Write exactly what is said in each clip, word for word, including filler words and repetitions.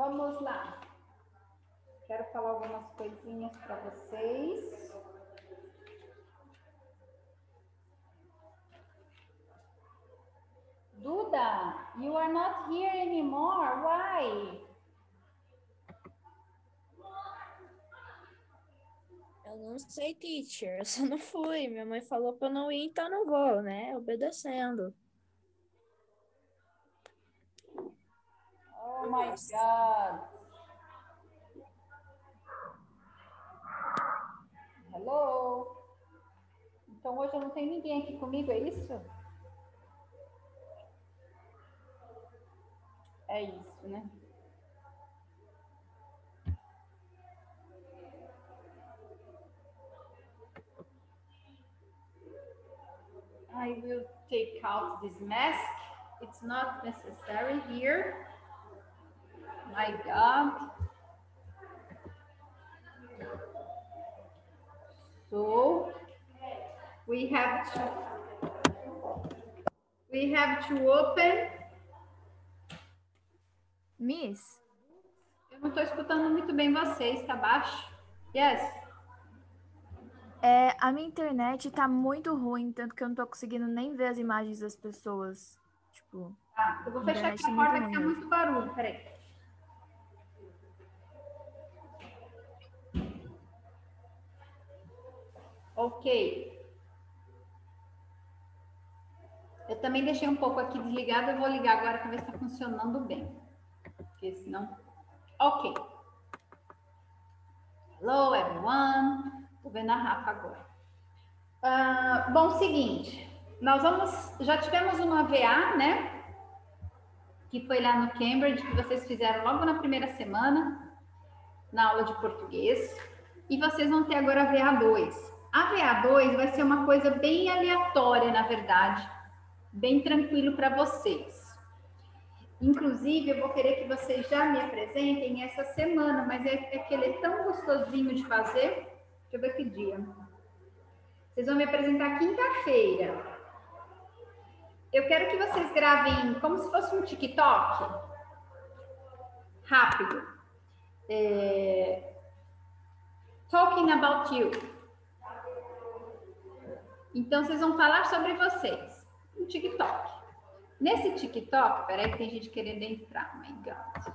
Vamos lá. Quero falar algumas coisinhas para vocês. Duda, you are not here anymore. Why? Eu não sei, teacher. Eu só não fui. Minha mãe falou para eu não ir, então não vou, né? Obedecendo. Oh my God. Hello. Então hoje eu não tenho ninguém aqui comigo, é isso? É isso, né? I will take out this mask. It's not necessary here. My God. So we have to we have to open. Miss? Eu não estou escutando muito bem vocês, tá baixo? Yes. É, a minha internet tá muito ruim, tanto que eu não tô conseguindo nem ver as imagens das pessoas. Tipo, Tá, eu vou fechar aqui a tá porta muito que tá ruim muito barulho, peraí. Ok. Eu também deixei um pouco aqui desligado, eu vou ligar agora para ver se está funcionando bem. Porque senão... Ok. Hello, everyone. Estou vendo a Rafa agora. Uh, bom, seguinte. Nós vamos... Já tivemos uma V A, né? Que foi lá no Cambridge, que vocês fizeram logo na primeira semana, na aula de português. E vocês vão ter agora a V A dois. A V A dois vai ser uma coisa bem aleatória, na verdade. Bem tranquilo para vocês. Inclusive, eu vou querer que vocês já me apresentem essa semana, mas é, é que ele é tão gostosinho de fazer. Deixa eu ver que dia. Vocês vão me apresentar quinta-feira. Eu quero que vocês gravem como se fosse um TikTok. Rápido. É... Talking about you. Então, vocês vão falar sobre vocês. Um TikTok. Nesse TikTok, peraí que tem gente querendo entrar. Oh my God.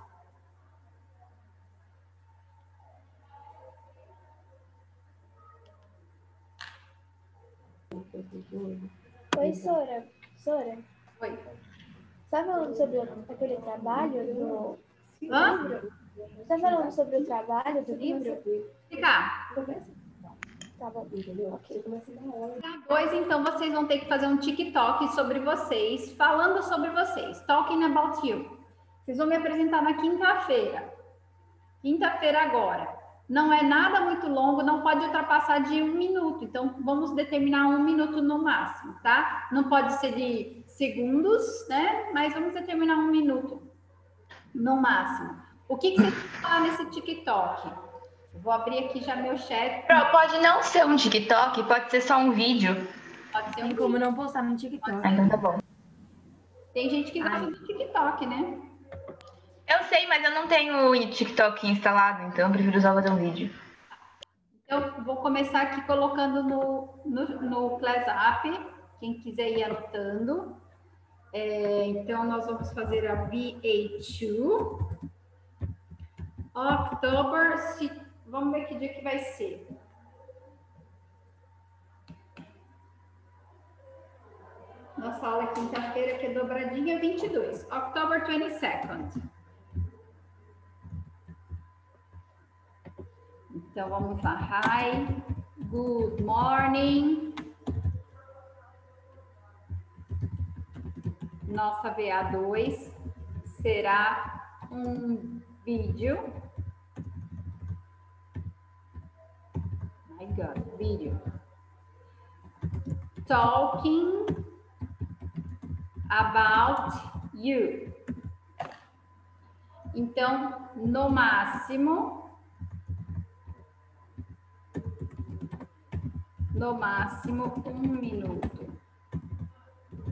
Oi, Sora. Sora. Oi. Você tá falando sobre aquele trabalho do Hã? livro? Você tá falando sobre o trabalho do livro? Ficar. Tá bom. Ok. Dois, então, vocês vão ter que fazer um TikTok sobre vocês, falando sobre vocês. Talking about you. Vocês vão me apresentar na quinta-feira. Quinta-feira agora. Não é nada muito longo, não pode ultrapassar de um minuto. Então, vamos determinar um minuto no máximo, tá? Não pode ser de segundos, né? Mas vamos determinar um minuto no máximo. O que, que vocês vão falar nesse TikTok? Eu vou abrir aqui já meu chat. Pode não ser um TikTok, pode ser só um vídeo. Pode ser um Tem como vídeo. não postar no TikTok. Ah, então tá bom. Tem gente que gosta do TikTok, né? Eu sei, mas eu não tenho o TikTok instalado, então eu prefiro só fazer um vídeo. Eu vou começar aqui colocando no, no, no Class App, quem quiser ir anotando. É, então, nós vamos fazer a V A dois. October, se, vamos ver que dia que vai ser. Nossa aula é quinta-feira, que é dobradinha, vinte e dois. October twenty-second. Então, vamos lá. Hi, good morning. Nossa V A dois será um vídeo. My God, vídeo. Talking about you. Então, no máximo, no máximo um minuto.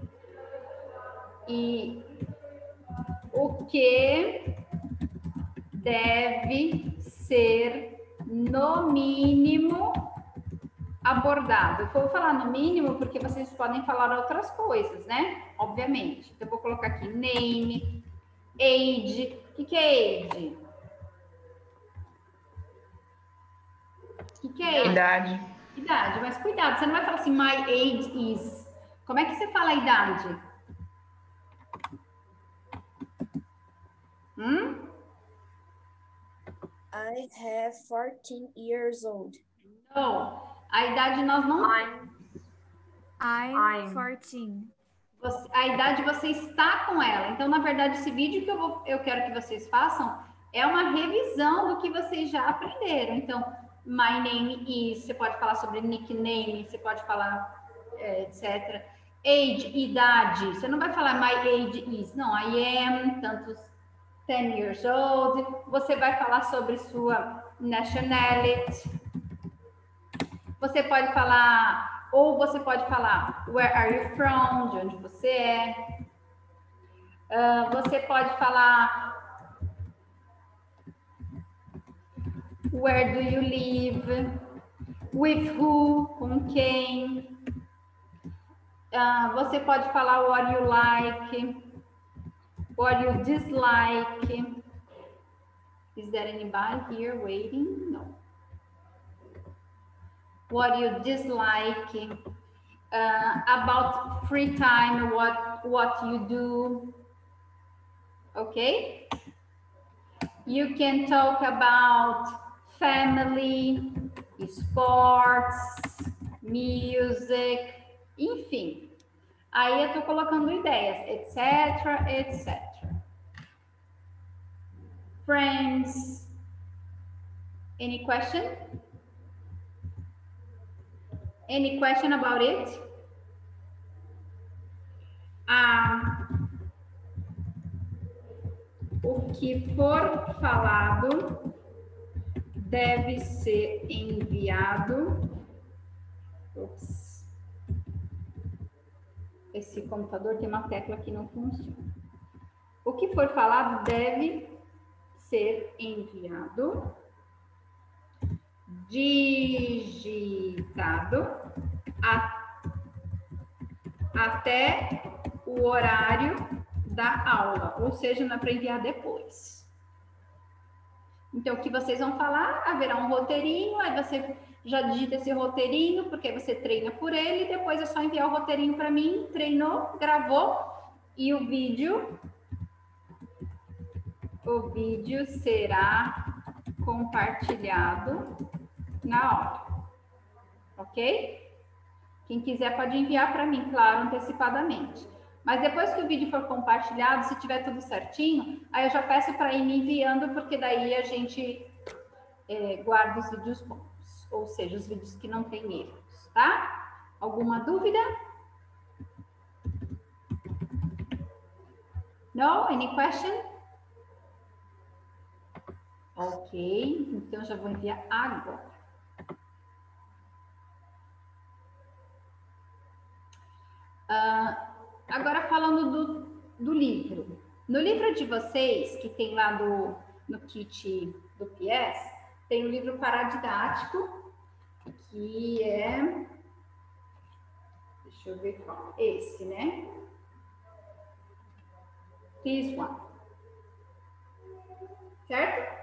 E o que deve ser, no mínimo, abordado. Eu vou falar no mínimo porque vocês podem falar outras coisas, né? Obviamente. Então, eu vou colocar aqui name, age. O que, que é age? O que, que é age? Idade. Idade, mas cuidado, você não vai falar assim, my age is. Como é que você fala a idade? Hum? I have fourteen years old. Não, a idade nós não... I'm, I'm I'm. fourteen. Você- a idade você está com ela. Então, na verdade, esse vídeo que eu, vou, eu quero que vocês façam é uma revisão do que vocês já aprenderam. Então, my name is, você pode falar sobre nickname, você pode falar, é, etcétera. Age, idade, você não vai falar my age is, não, I am, tantos ten years old. Você vai falar sobre sua nationality. Você pode falar, ou você pode falar, where are you from, de onde você é. Ah, você pode falar, where do you live, with who, com quem. Ah, você pode falar what you like, what you dislike. Is there anybody here waiting? No. What you dislike, uh, about free time, what what you do, okay? You can talk about family, sports, music, enfim. Aí eu tô colocando ideias, etc, etcétera. Friends. Any question? Any question about it? Ah, o que for falado deve ser enviado. Ups. Esse computador tem uma tecla que não funciona. O que for falado deve ser enviado, digitado a, até o horário da aula, ou seja, não é para enviar depois. Então, o que vocês vão falar, haverá um roteirinho, aí você já digita esse roteirinho, porque você treina por ele, depois é só enviar o roteirinho para mim, treinou, gravou, e o vídeo, o vídeo será compartilhado na hora, ok? Quem quiser pode enviar para mim, claro, antecipadamente. Mas depois que o vídeo for compartilhado, se tiver tudo certinho, aí eu já peço para ir me enviando, porque daí a gente é, guarda os vídeos bons, ou seja, os vídeos que não tem erros, tá? Alguma dúvida? No? Any question? Ok, então eu já vou enviar agora. Uh, agora falando do, do livro. No livro de vocês, que tem lá do, no kit do P S, tem o livro paradidático, que é... Deixa eu ver qual. Esse, né? This one. Certo?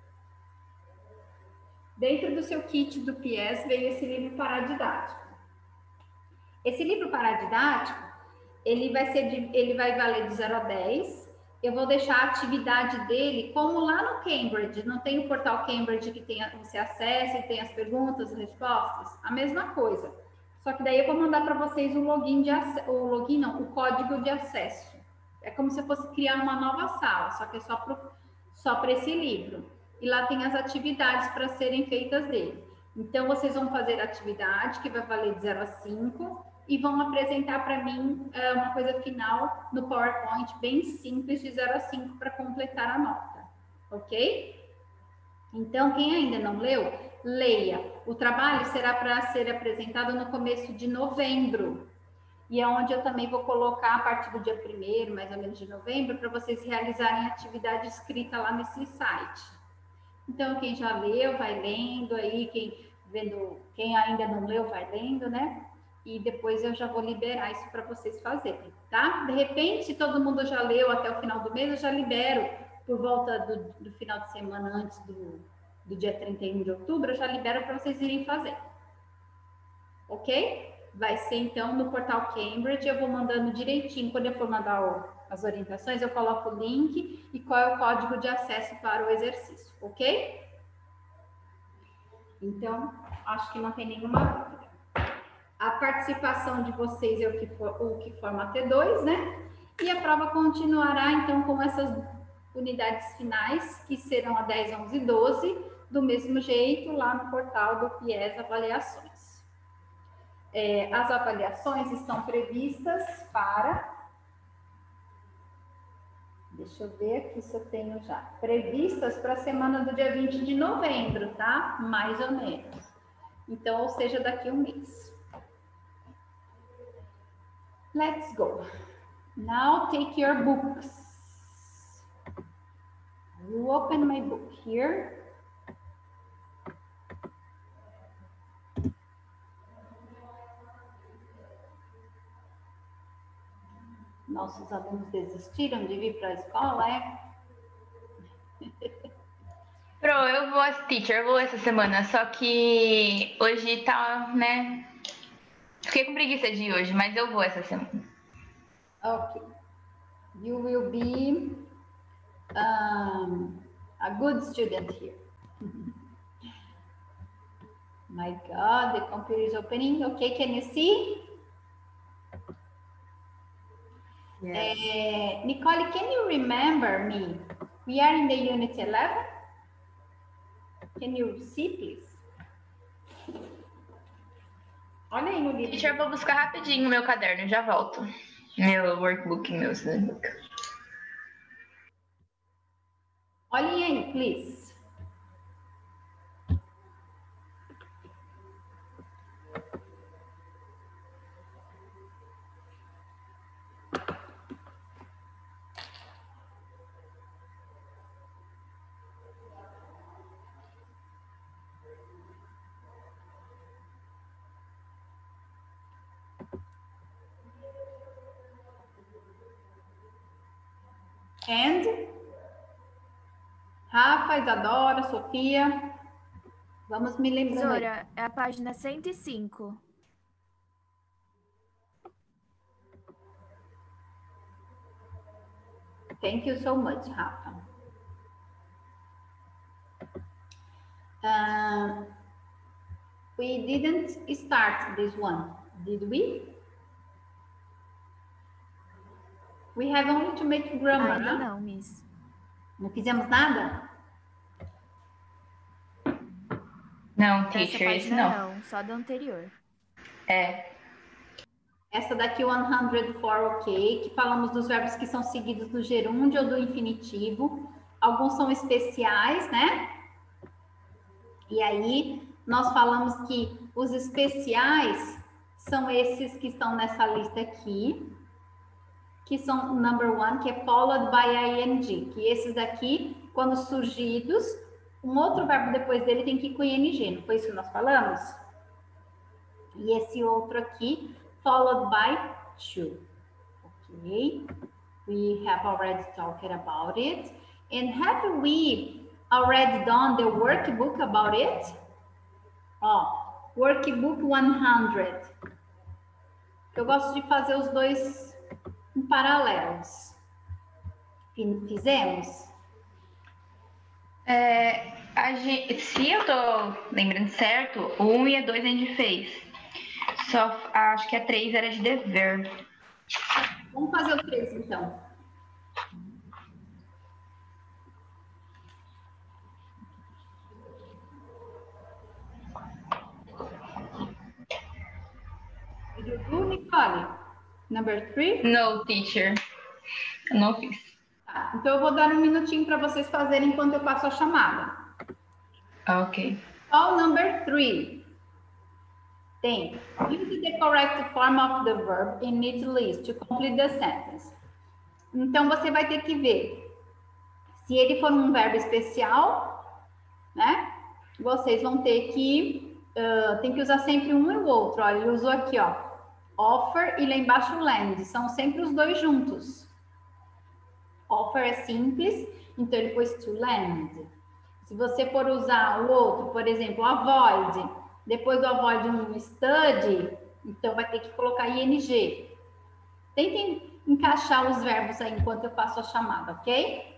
Dentro do seu kit do P S veio esse livro paradidático. Esse livro paradidático, ele vai ser de, ele vai valer de zero a dez. Eu vou deixar a atividade dele como lá no Cambridge. Não tem o portal Cambridge que tem, você acessa e tem as perguntas e respostas? A mesma coisa. Só que daí eu vou mandar para vocês o login de acesso, o login não, o código de acesso. É como se eu fosse criar uma nova sala, só que é só para só para esse livro. E lá tem as atividades para serem feitas dele. Então, vocês vão fazer a atividade, que vai valer de zero a cinco, e vão apresentar para mim uh, uma coisa final no PowerPoint, bem simples, de zero a cinco, para completar a nota. Ok? Então, quem ainda não leu, leia. O trabalho será para ser apresentado no começo de novembro. E é onde eu também vou colocar, a partir do dia primeiro, mais ou menos de novembro, para vocês realizarem a atividade escrita lá nesse site. Então, quem já leu, vai lendo aí, quem, vendo, quem ainda não leu, vai lendo, né? E depois eu já vou liberar isso para vocês fazerem, tá? De repente, se todo mundo já leu até o final do mês, eu já libero por volta do, do final de semana antes do, do dia trinta e um de outubro, eu já libero para vocês irem fazer. Ok? Vai ser então no portal Cambridge, eu vou mandando direitinho, quando eu for mandar o, as orientações, eu coloco o link e qual é o código de acesso para o exercício, ok? Então, acho que não tem nenhuma dúvida. A participação de vocês é o que, for, o que forma T dois, né? E a prova continuará, então, com essas unidades finais, que serão a dez, onze e doze, do mesmo jeito, lá no portal do PIES Avaliações. É, as avaliações estão previstas para... Deixa eu ver aqui se eu tenho já. Previstas para a semana do dia vinte de novembro, tá? Mais ou menos. Então, ou seja, daqui a um mês. Let's go. Now take your books. You open my book here. Nossos alunos desistiram de vir para a escola, é? Pro, eu vou, teacher, eu vou essa semana, só que hoje tá, né? Fiquei com preguiça de ir hoje, mas eu vou essa semana. Ok. You will be um, a good student here. My God, the computer is opening. Okay, can you see? Yes. Uh, Nicole, can you remember me? We are in the unit eleven. Can you see, please? Olha aí no livro. Teacher, eu vou buscar rapidinho meu caderno, já volto. Meu workbook, meu notebook. Olhem aí, please. And Rafa, Isadora, Sofia, vamos me lembrando aí. Professora, é a página cento e cinco. Thank you so much, Rafa. Uh, we didn't start this one, did we? We have only to make grammar, Ainda né? não, Miss. Não fizemos nada? Não, Dessa teacher, isso página não. não, só da anterior. É. Essa daqui, cento e quatro, ok, que falamos dos verbos que são seguidos do gerúndio ou do infinitivo. Alguns são especiais, né? E aí, nós falamos que os especiais são esses que estão nessa lista aqui, que são number one, que é followed by ing, que esses daqui, quando surgidos, um outro verbo depois dele tem que ir com ing, não foi isso que nós falamos? E esse outro aqui, followed by to. Okay, we have already talked about it. And have we already done the workbook about it? Ó, workbook hundred. Eu gosto de fazer os dois em paralelos. Fizemos? É, a gente, se eu tô lembrando certo, o um e a dois a gente fez. Só acho que a três era de dever. Vamos fazer o três, então. Did you do, Nicole? Number three? No, teacher. Eu não fiz. Tá, então eu vou dar um minutinho para vocês fazerem enquanto eu passo a chamada. Ok. All number three. Tem. Use the correct form of the verb in each list to complete the sentence. Então você vai ter que ver se ele for um verbo especial né? Vocês vão ter que, uh, tem que usar sempre um e o outro. Olha, ele usou aqui, ó, offer e lá embaixo land. São sempre os dois juntos. Offer é simples, então ele pôs to land. Se você for usar o outro, por exemplo, avoid, depois do avoid um study, então vai ter que colocar ing. Tentem encaixar os verbos aí enquanto eu faço a chamada, ok?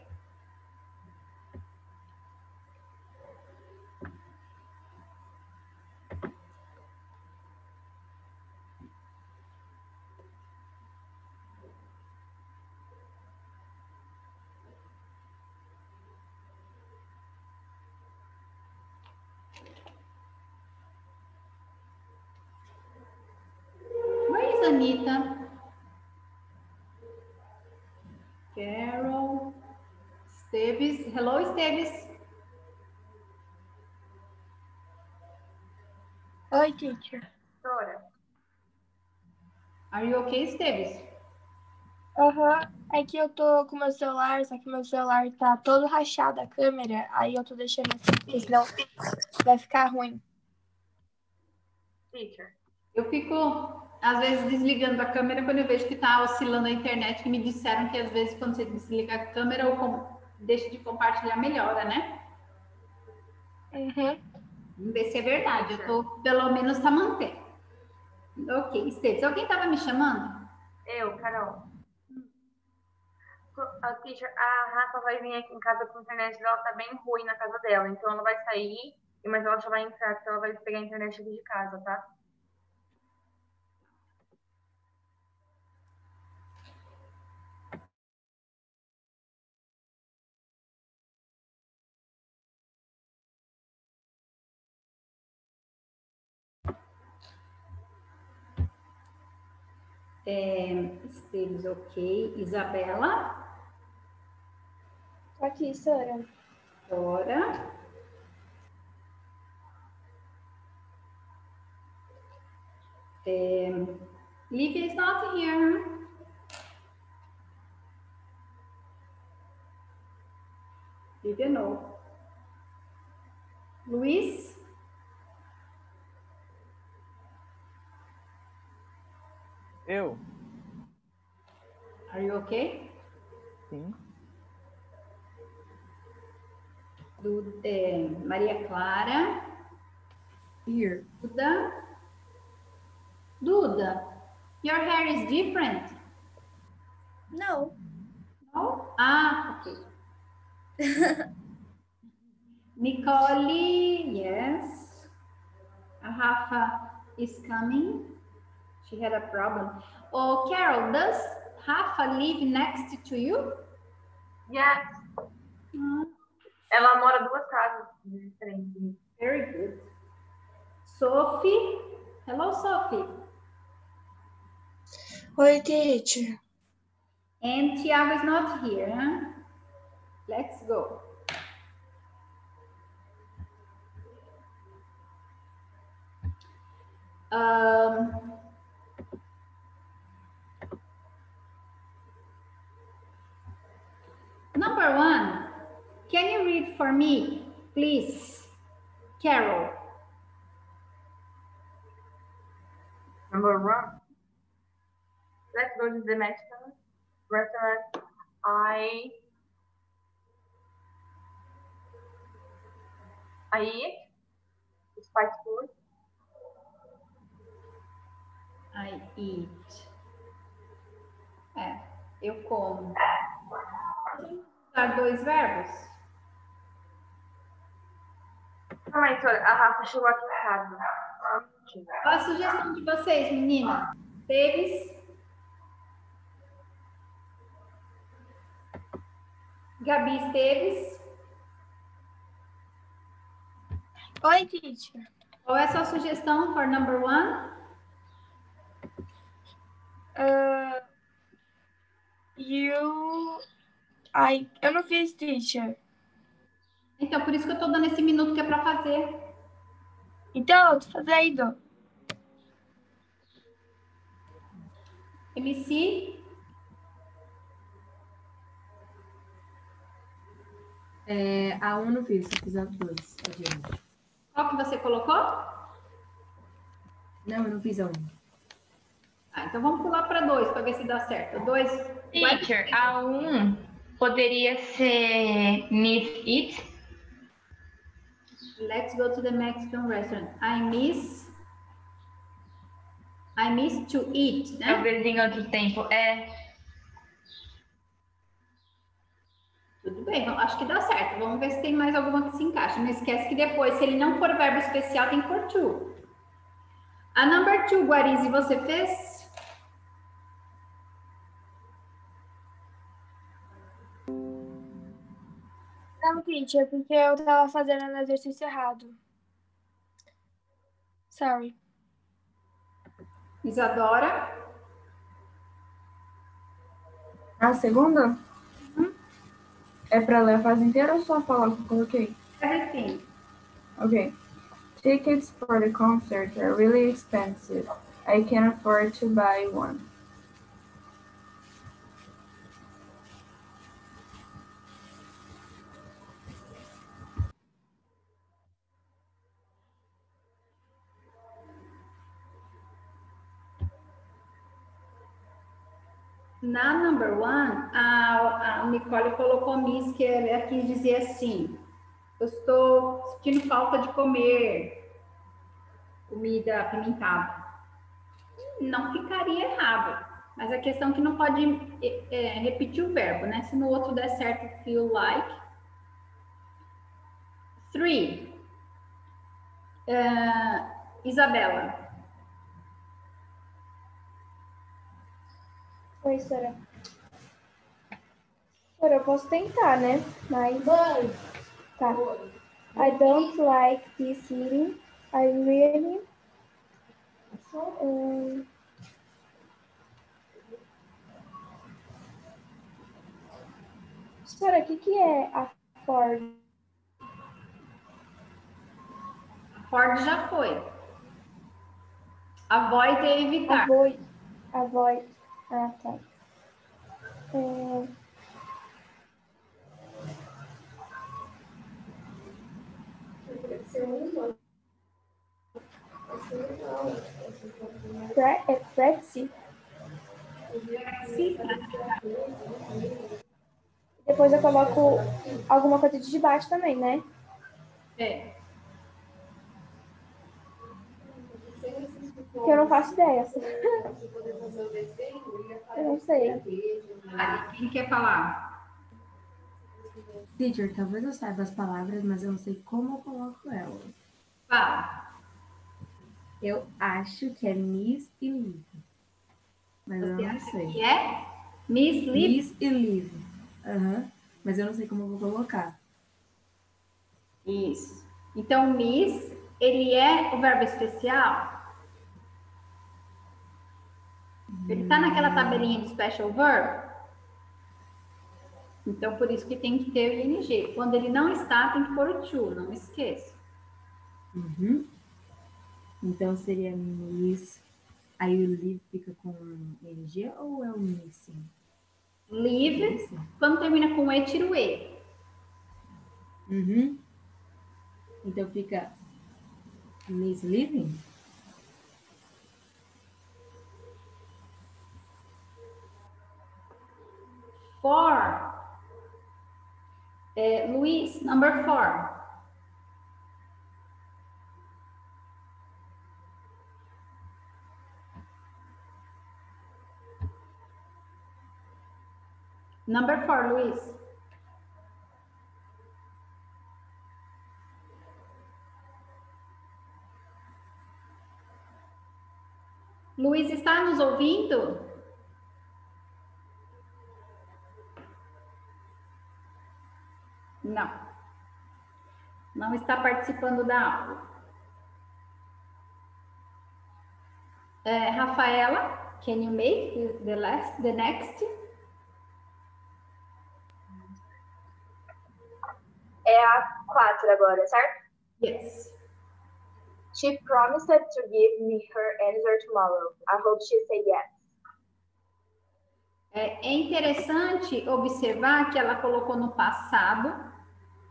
Where is Anita? Carol, Esteves. Hello, Esteves. Oi, teacher. Professora, Are you okay, Esteves? Aham, é que eu tô com meu celular, só que meu celular tá todo rachado a câmera, aí eu tô deixando assim, porque senão vai ficar ruim. teacher. Eu fico, às vezes, desligando a câmera quando eu vejo que está oscilando a internet, que me disseram que, às vezes, quando você desliga a câmera ou com... deixa de compartilhar, melhora, né? Uhum. Vamos ver se é verdade. Eu tô, pelo menos, tá mantendo. Ok, Esteves. Alguém estava me chamando? Eu, Carol. A teacher, a Rafa vai vir aqui em casa com a internet dela, tá bem ruim na casa dela. Então ela vai sair, mas ela já vai entrar, porque ela vai pegar a internet aqui de casa, tá? É, Esteves, ok. Isabela? Tô aqui, Sora. Fora. É, Lívia is not here. Lívia, no. Luiz? Eu? Are you okay? Sim. Du, é, Maria Clara? Here. Duda? Duda, your hair is different? No. No? Ah, okay. Nicole, yes. Rafa is coming. She had a problem. Oh, Carol, does Rafa live next to you? Yes. Ah, Ela mora duas casas diferentes. very good. Sophie, hello, Sophie. Oi, teacher. And Tiago is not here. Huh? Let's go. Um, number one, can you read for me, please, Carol? Number one. Let's go to the Mexican restaurant. I I eat spicy food. I eat. É, eu como. Usar dois verbos? Calma aí, senhora. A Rafa chegou aqui em casa. Só um minutinho. Qual a sugestão de vocês, meninas? Teves? Gabi Esteves? Oi, teacher. Qual é a sua sugestão for number one? Uh, you... Ai, eu não fiz, teacher. Então, por isso que eu tô dando esse minuto que é para fazer. Então, eu tô fazendo. M C? É, a um não fiz, eu fiz a dois. a gente. Qual que você colocou? Não, eu não fiz a um. Ah, então vamos pular para dois para ver se dá certo. Dois. Teacher, a um poderia ser Miss It. Let's go to the Mexican restaurant. I miss. I miss to eat, né? Talvez em outro tempo. É. Tudo bem, então, acho que dá certo. Vamos ver se tem mais alguma que se encaixa. Não esquece que depois, se ele não for verbo especial, tem que pôr to. A number two, Guarizi, você fez? Não, teacher, porque eu tava fazendo o exercício errado. Sorry. Isadora? A segunda? É pra ler a frase inteira ou só falar o que eu coloquei? Everything. Ok. Tickets for the concert are really expensive. I can't afford to buy one. Na number one, a, a Nicole colocou Miss, que ela quis dizer assim: eu estou sentindo falta de comer comida apimentada. Não ficaria errado, mas a questão é que não pode é, é, repetir o verbo, né? Se no outro der certo, feel like. Three. Uh, Isabela. Oi, Sora. Sora, eu posso tentar, né? Mas. Tá. I don't like this meeting. I really. Um... Sora, o que, que é a Ford? Ford já foi. Avoid é evitar. Avoid. Avoid. Ah, tá. É... Pre é prexy. Sim. Depois eu coloco alguma coisa de debate também, né? É. Porque eu não faço ideia. Eu não sei. Ah, quem quer falar? Teacher, talvez eu saiba as palavras, mas eu não sei como eu coloco elas. Fala. Eu acho que é Miss e Live. Mas eu Você não acha sei. que é Miss Lip? Miss e Live. Aham. Mas eu não sei como eu vou colocar. Isso. Então, Miss, ele é o verbo especial? Ele está naquela tabelinha de special verb? Então, por isso que tem que ter o I N G. Quando ele não está, tem que pôr o to, não esqueça. Uhum. Então seria Miss. Aí o Live fica com N G ou é o Missing? Live, Missing. quando termina com E, tira o E. Uhum. Então fica Miss Living? For. É, Luiz, number four. Number four, Luiz. Luiz, está nos ouvindo? Não. Não está participando da aula. É, Rafaela, can you make the last, the next? É a quatro agora, certo? Yes. She promised to give me her answer tomorrow. I hope she say yes. É, é interessante observar que ela colocou no passado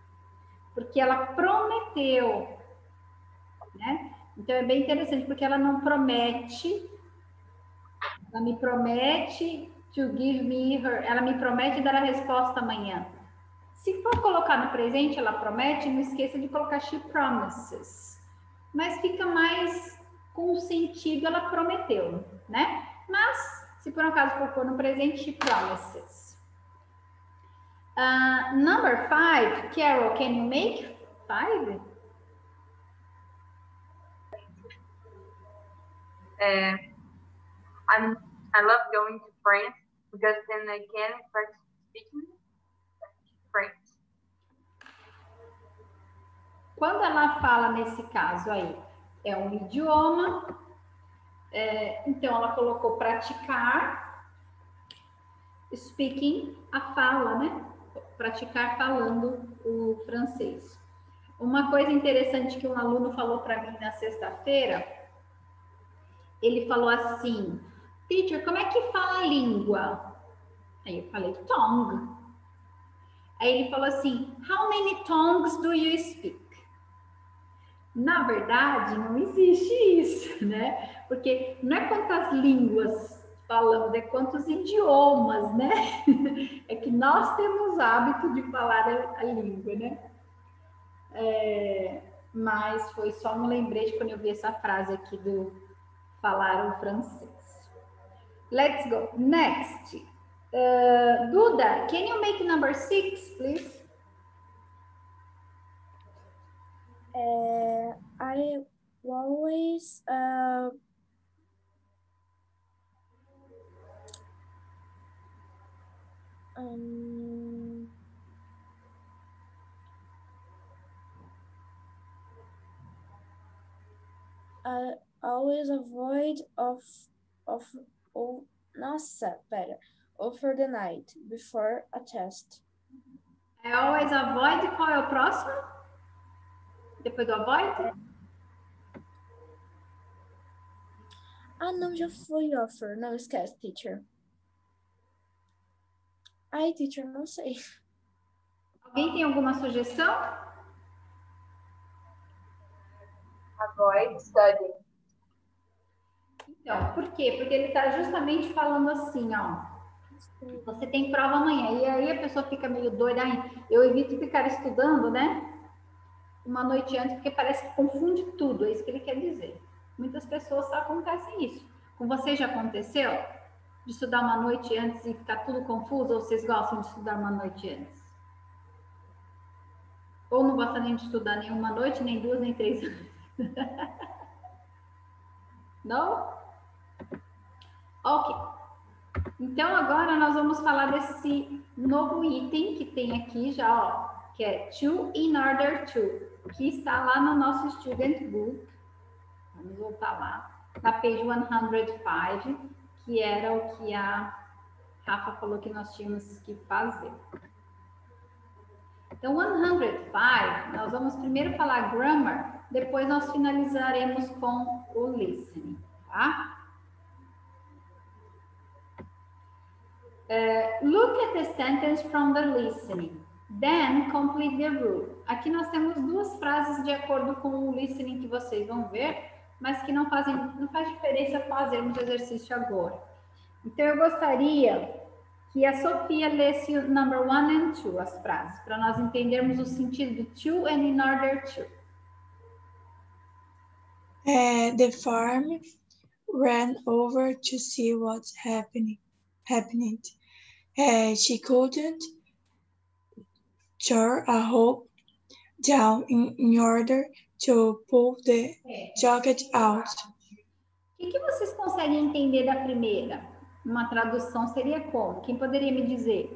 porque ela prometeu, né? Então é bem interessante, porque ela não promete, ela me promete to give me her, ela me promete dar a resposta amanhã. Se for colocar no presente, ela promete, não esqueça de colocar she promises. Mas fica mais com o sentido, ela prometeu, né? Mas, se por um acaso for pôr no presente, she promises. Uh, number five, Carol, can you make five? Uh, I'm, I love going to France because then I can start speaking French. Quando ela fala nesse caso aí, é um idioma, é, então ela colocou praticar, speaking, a fala, né? Praticar falando o francês. Uma coisa interessante que um aluno falou para mim na sexta-feira, ele falou assim, teacher, como é que fala a língua? Aí eu falei, tongue. Aí ele falou assim, how many tongues do you speak? Na verdade, não existe isso, né? Porque não é quantas línguas falamos, é quantos idiomas, né? É que nós temos hábito de falar a, a língua, né? É, mas foi só um lembrete quando eu vi essa frase aqui do falar o francês. Let's go. Next. Uh, Duda, can you make number six, please? Uh, I always uh, um, I always avoid of of oh, nossa, pera, over the night before a test. I always avoid, qual é o próximo? Depois do avoid? Ah, não, já foi offer. Não esquece, teacher. Ai, teacher, não sei. Alguém tem alguma sugestão? Avoid studying. Então, por quê? Porque ele está justamente falando assim, ó. Você tem prova amanhã. E aí a pessoa fica meio doida. Ai, eu evito ficar estudando, né? Uma noite antes, porque parece que confunde tudo. É isso que ele quer dizer. Muitas pessoas acontecem isso. Com você já aconteceu? De estudar uma noite antes e ficar tudo confuso? Ou vocês gostam de estudar uma noite antes? Ou não gostam nem de estudar nenhuma noite, nem duas, nem três? Não? Ok. Então, agora nós vamos falar desse novo item que tem aqui já, ó, que é to in order to, que está lá no nosso Student Book. Vamos voltar lá, na page cento e cinco, que era o que a Rafa falou que nós tínhamos que fazer. Então, cento e cinco, nós vamos primeiro falar grammar, depois nós finalizaremos com o listening, tá? Uh, look at the sentence from the listening, then complete the rule. Aqui nós temos duas frases de acordo com o listening que vocês vão ver, mas que não fazem, não faz diferença fazermos o exercício agora. Então, eu gostaria que a Sofia lesse o number one and two, as frases, para nós entendermos o sentido do to and in order to. Uh, the farm ran over to see what's happening. happening. Uh, she couldn't tear a hole down in, in order to pull the jacket out. O que, que vocês conseguem entender da primeira? Uma tradução seria como? Quem poderia me dizer?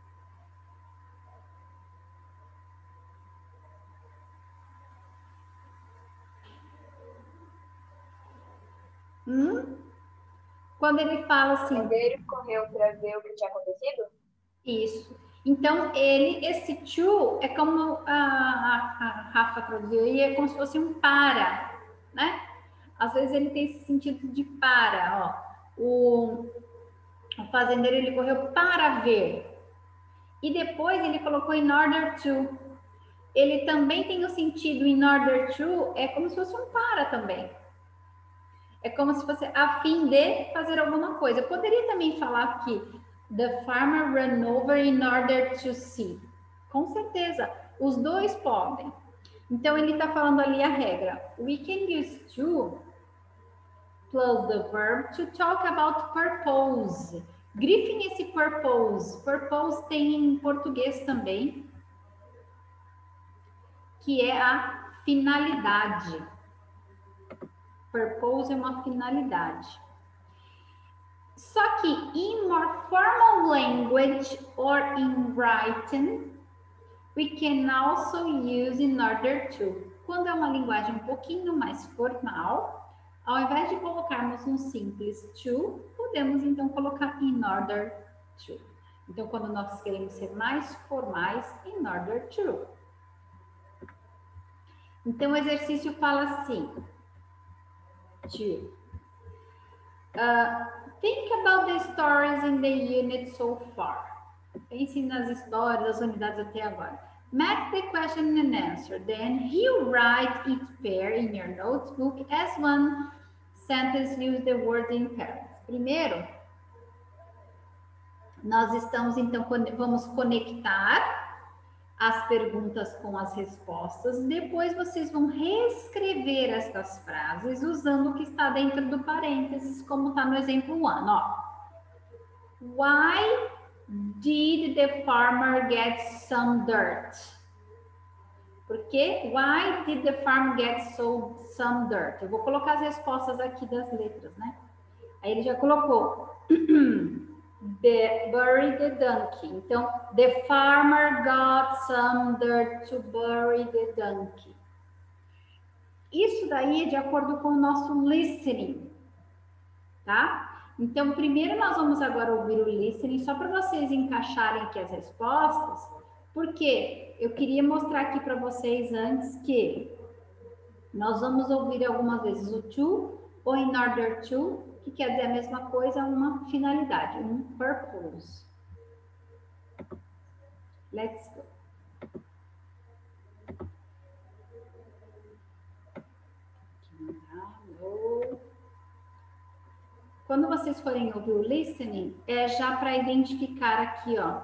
Hum? Quando ele fala assim... Quando ele correu para ver o que tinha acontecido? Isso. Então, ele, esse to, é como a, a, a Rafa traduziu, e é como se fosse um para, né? Às vezes ele tem esse sentido de para, ó. O, o fazendeiro, ele correu para ver. E depois ele colocou in order to. ele também tem o sentido in order to, é como se fosse um para também. É como se fosse a fim de fazer alguma coisa. Eu poderia também falar que the farmer ran over in order to see. Com certeza, os dois podem. Então, ele está falando ali a regra. We can use to plus the verb to talk about purpose. Grifem esse purpose. Purpose tem em português também, que é a finalidade. Purpose é uma finalidade. Só que in more formal language or in writing, we can also use in order to. Quando é uma linguagem um pouquinho mais formal, ao invés de colocarmos um simples to, podemos então colocar in order to. Então, quando nós queremos ser mais formais, in order to. Então, o exercício fala assim. To. Uh, think about the stories in the unit so far. Pense nas histórias, das unidades até agora. Match the question and answer. Then you write each pair in your notebook as one sentence. Use the word in pairs. Primeiro, nós estamos então, vamos conectar as perguntas com as respostas. Depois vocês vão reescrever estas frases usando o que está dentro do parênteses, como está no exemplo um. Ó. Why did the farmer get some dirt? Por quê? Why did the farmer get so, some dirt? Eu vou colocar as respostas aqui das letras, né? Aí ele já colocou the, bury the donkey. Então, the farmer got some dirt to bury the donkey. Isso daí é de acordo com o nosso listening, tá? Então, primeiro nós vamos agora ouvir o listening, só para vocês encaixarem aqui as respostas, porque eu queria mostrar aqui para vocês antes que nós vamos ouvir algumas vezes o to ou in order to, que quer dizer a mesma coisa, uma finalidade, um purpose. Let's go. Quando vocês forem ouvir o listening, é já para identificar aqui, ó.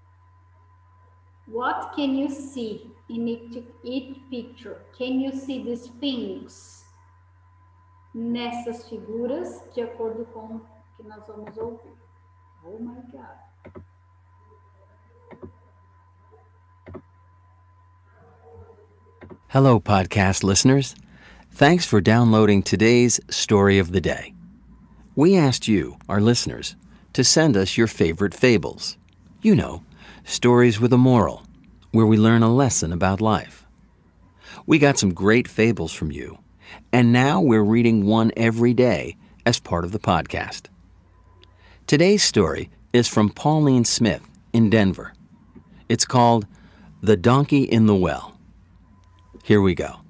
What can you see in each, each picture? Can you see these things? Nessas figuras, de acordo com o que nós vamos ouvir. Oh my God. Hello, podcast listeners. Thanks for downloading today's Story of the Day. We asked you, our listeners, to send us your favorite fables. You know, stories with a moral, where we learn a lesson about life. We got some great fables from you, and now we're reading one every day as part of the podcast. Today's story is from Pauline Smith in Denver. It's called The Donkey in the Well. Here we go.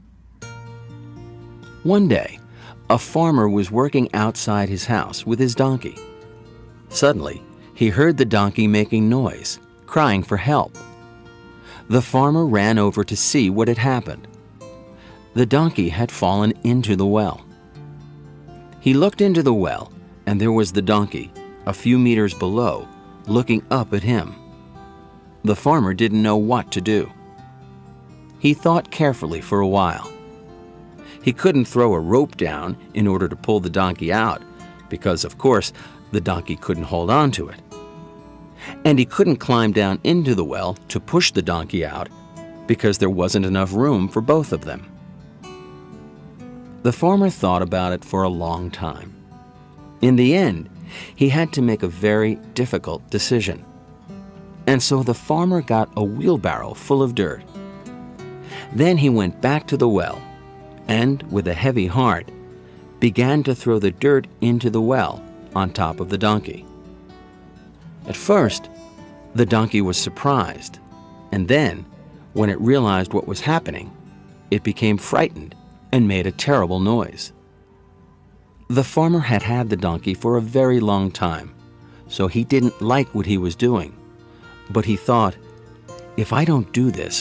One day, a farmer was working outside his house with his donkey. Suddenly, he heard the donkey making noise, crying for help. The farmer ran over to see what had happened. The donkey had fallen into the well. He looked into the well, and there was the donkey, a few meters below, looking up at him. The farmer didn't know what to do. He thought carefully for a while. He couldn't throw a rope down in order to pull the donkey out, because, of course, the donkey couldn't hold on to it. And he couldn't climb down into the well to push the donkey out, because there wasn't enough room for both of them. The farmer thought about it for a long time. In the end, he had to make a very difficult decision. And so the farmer got a wheelbarrow full of dirt. Then he went back to the well and, with a heavy heart, began to throw the dirt into the well on top of the donkey. At first, the donkey was surprised, and then, when it realized what was happening, it became frightened and made a terrible noise. The farmer had had the donkey for a very long time, so he didn't like what he was doing, but he thought, if I don't do this,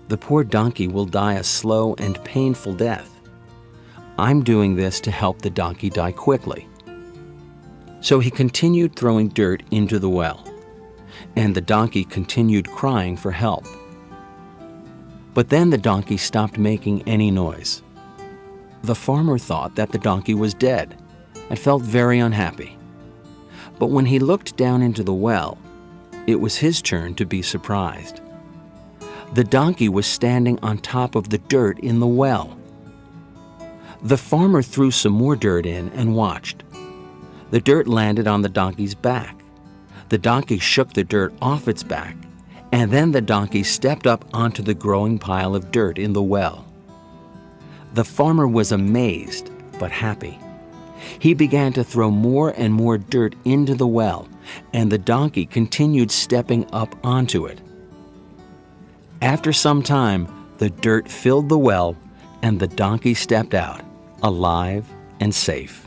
The poor donkey will die a slow and painful death. I'm doing this to help the donkey die quickly." So he continued throwing dirt into the well, and the donkey continued crying for help. But then the donkey stopped making any noise. The farmer thought that the donkey was dead and felt very unhappy. But when he looked down into the well, it was his turn to be surprised. The donkey was standing on top of the dirt in the well. The farmer threw some more dirt in and watched. The dirt landed on the donkey's back. The donkey shook the dirt off its back, and then the donkey stepped up onto the growing pile of dirt in the well. The farmer was amazed but happy. He began to throw more and more dirt into the well, and the donkey continued stepping up onto it. After some time, the dirt filled the well, and the donkey stepped out, alive and safe.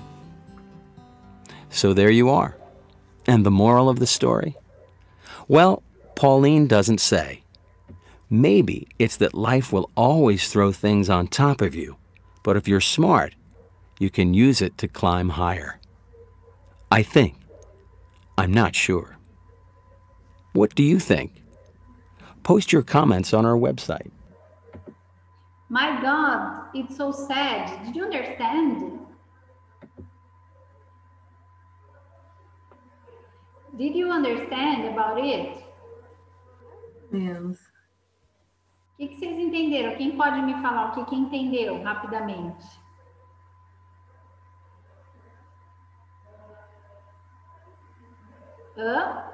So there you are. And the moral of the story? Well, Pauline doesn't say. Maybe it's that life will always throw things on top of you, but if you're smart, you can use it to climb higher. I think. I'm not sure. What do you think? Post your comments on our website. My God, it's so sad. Did you understand? Did you understand about it? Yes. O que, que vocês entenderam? Quem pode me falar o que, que entendeu rapidamente? Hã?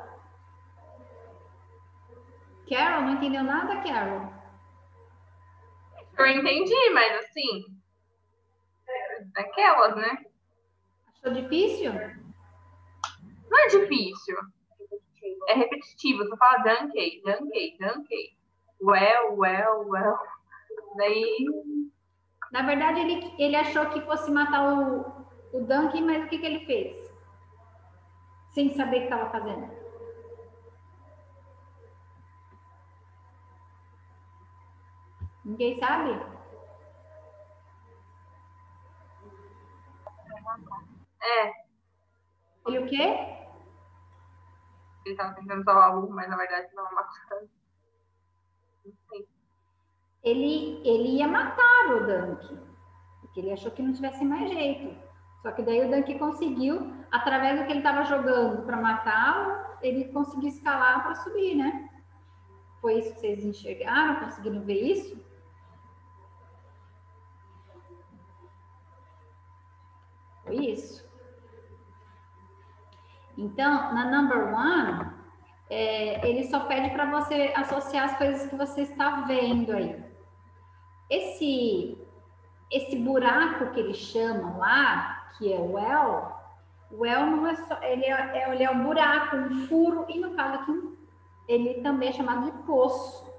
Carol, não entendeu nada, Carol? Eu entendi, mas assim, aquelas, né? Achou difícil? Não é difícil. É repetitivo. Você fala donkey, donkey, donkey. Well, well, well. Daí... Na verdade, ele, ele achou que fosse matar o, o donkey, mas o que, que ele fez? Sem saber o que estava fazendo. Ninguém sabe? É. Ele o quê? Ele estava tentando salvar o burro, mas na verdade estava matando. Não sei. Ele, ele ia matar o Dunk, porque ele achou que não tivesse mais jeito. Só que daí o Dunk conseguiu, através do que ele estava jogando para matá-lo, ele conseguiu escalar para subir, né? Foi isso que vocês enxergaram? Conseguiram ver isso? Foi isso. Então, na number one, é, ele só pede para você associar as coisas que você está vendo aí. Esse, esse buraco que eles chamam lá, que é o well, o well não é só, ele é, ele é um buraco, um furo, e no caso aqui, ele também é chamado de poço.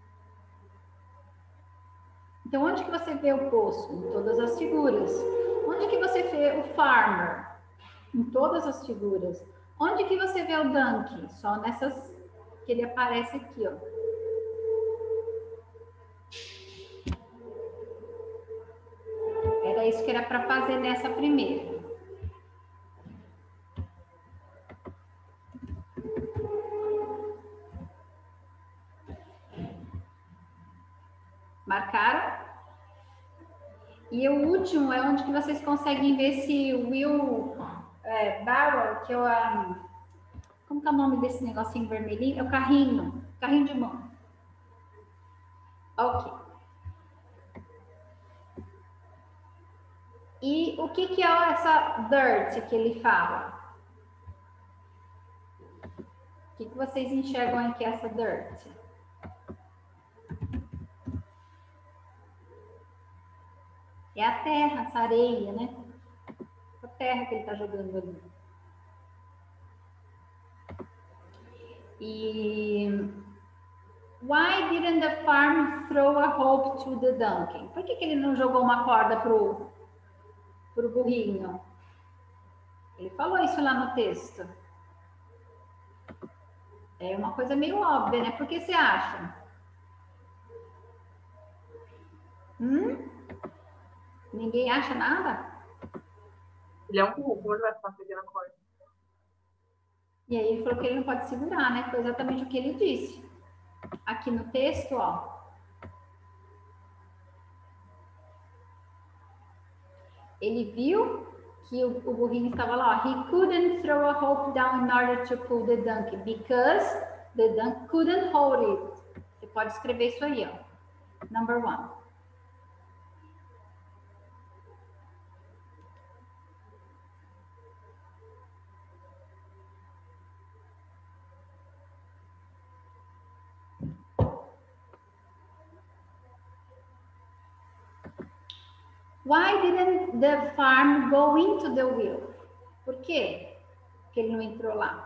Então, onde que você vê o poço? Em todas as figuras. Onde que você vê o farmer? Em todas as figuras. Onde que você vê o donkey? Só nessas que ele aparece aqui, ó. Era isso que era para fazer nessa primeira. Marcaram? E o último é onde que vocês conseguem ver esse wheel é, barrel, que é o... Como que é o nome desse negocinho vermelhinho? É o carrinho, carrinho de mão. Ok. E o que que é essa dirt que ele fala? O que que vocês enxergam aqui, essa dirt? É a terra, essa areia, né? A terra que ele está jogando ali. E... Why didn't the farmer throw a rope to the donkey? Por que que ele não jogou uma corda pro, pro burrinho? Ele falou isso lá no texto. É uma coisa meio óbvia, né? Por que você acha? Hum? Ninguém acha nada? Ele é um burro, como ele vai ficar pegando a corda? E aí ele falou que ele não pode segurar, né? Foi exatamente o que ele disse. Aqui no texto, ó. Ele viu que o, o burrinho estava lá, ó. He couldn't throw a rope down in order to pull the donkey because the donkey couldn't hold it. Você pode escrever isso aí, ó. Number one. Why didn't the farm go into the wheel? Por quê que ele não entrou lá?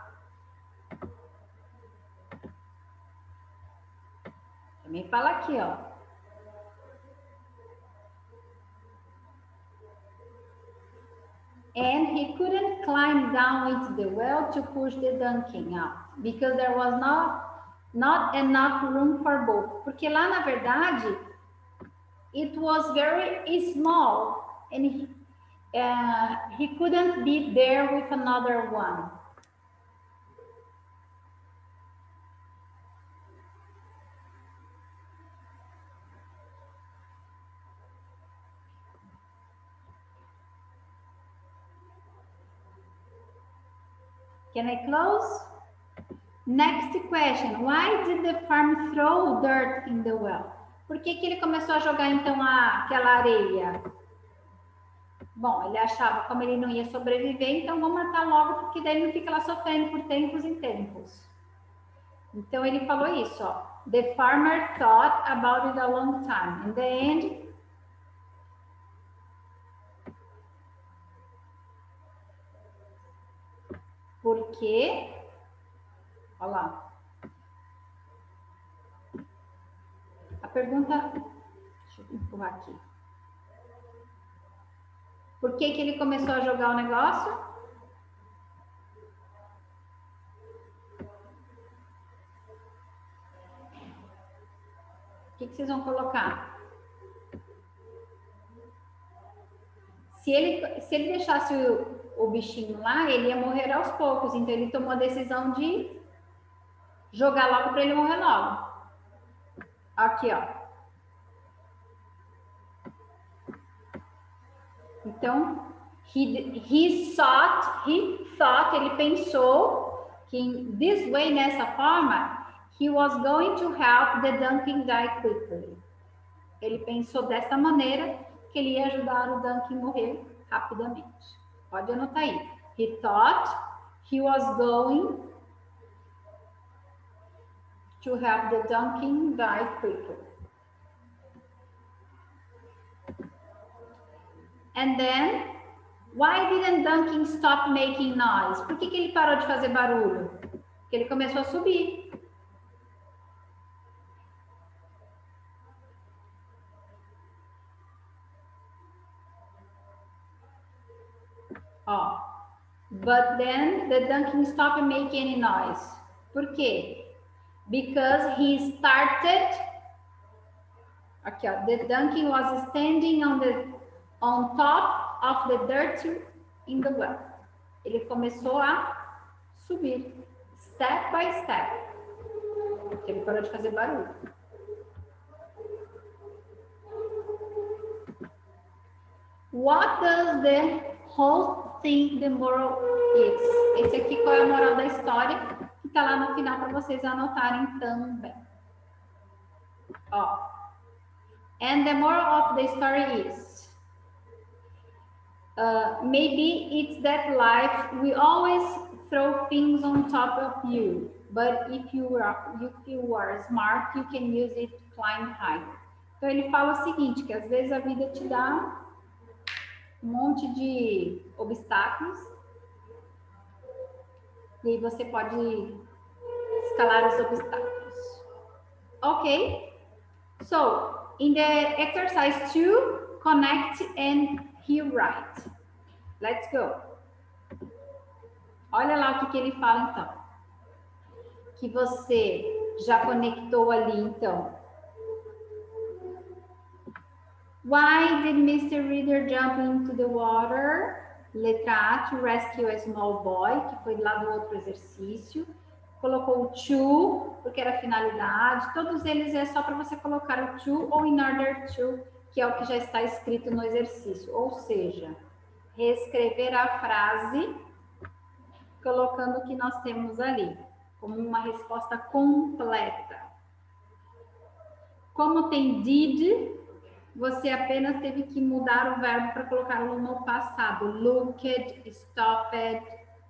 Também fala aqui, ó. And he couldn't climb down into the well to push the donkey out because there was not, not enough room for both. Porque lá, na verdade, it was very small and he, uh, he couldn't be there with another one. Can I close? Next question. Why did the farm throw dirt in the well? Por que que ele começou a jogar, então, a, aquela areia? Bom, ele achava, como ele não ia sobreviver, então vou matar logo, porque daí ele não fica lá sofrendo por tempos e tempos. Então, ele falou isso, ó. The farmer thought about it a long time. In the end, porque, olha lá. A pergunta, deixa eu empurrar aqui. Por que que ele começou a jogar o negócio? O que que vocês vão colocar? Se ele, se ele deixasse o, o bichinho lá, ele ia morrer aos poucos. Então, ele tomou a decisão de jogar logo para ele morrer logo. Aqui, ó. Então, he, he thought, he thought, ele pensou que this way, nessa forma, he was going to help the donkey die quickly. Ele pensou desta maneira que ele ia ajudar o donkey a morrer rapidamente. Pode anotar aí. He thought he was going to help the donkey die quickly. And then, why didn't donkey stop making noise? Por que que ele parou de fazer barulho? Porque ele começou a subir. Ó. But then the donkey stopped making any noise. Por quê? Because he started. Aqui, ó. The donkey was standing on the on top of the dirt in the well. Ele começou a subir, step by step. Ele parou de fazer barulho. What does the whole thing, the moral is? Esse aqui, qual é a moral da história? Que tá lá no final para vocês anotarem também. Ó. And the moral of the story is, Uh, maybe it's that life we always throw things on top of you, but if you are if you are smart, you can use it to climb higher. Então ele fala o seguinte, que às vezes a vida te dá um monte de obstáculos e aí você pode escalar os obstáculos. Ok? So, in the exercise two, connect and he write. Let's go. Olha lá o que, que ele fala, então. Que você já conectou ali, então. Why did mister Reader jump into the water? Letra A, to rescue a small boy, que foi lá do outro exercício. Colocou o to, porque era finalidade. Todos eles é só para você colocar o to ou in order to, que é o que já está escrito no exercício. Ou seja, reescrever a frase, colocando o que nós temos ali, como uma resposta completa. Como tem did, você apenas teve que mudar o verbo para colocá-lo no passado. Looked, stopped.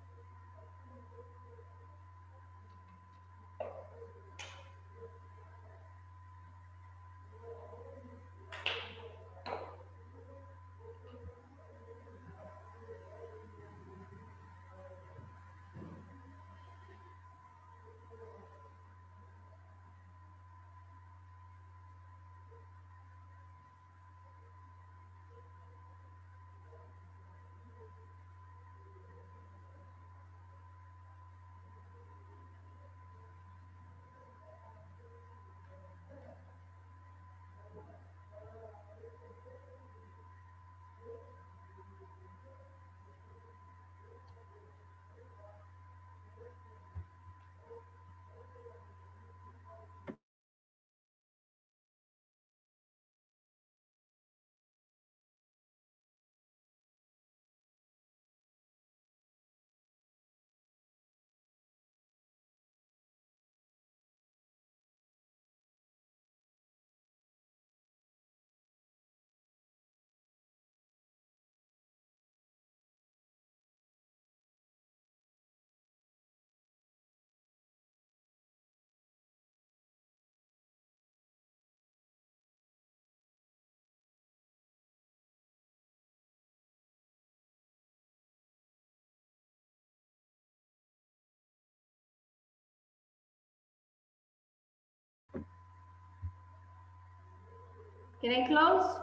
Can I close?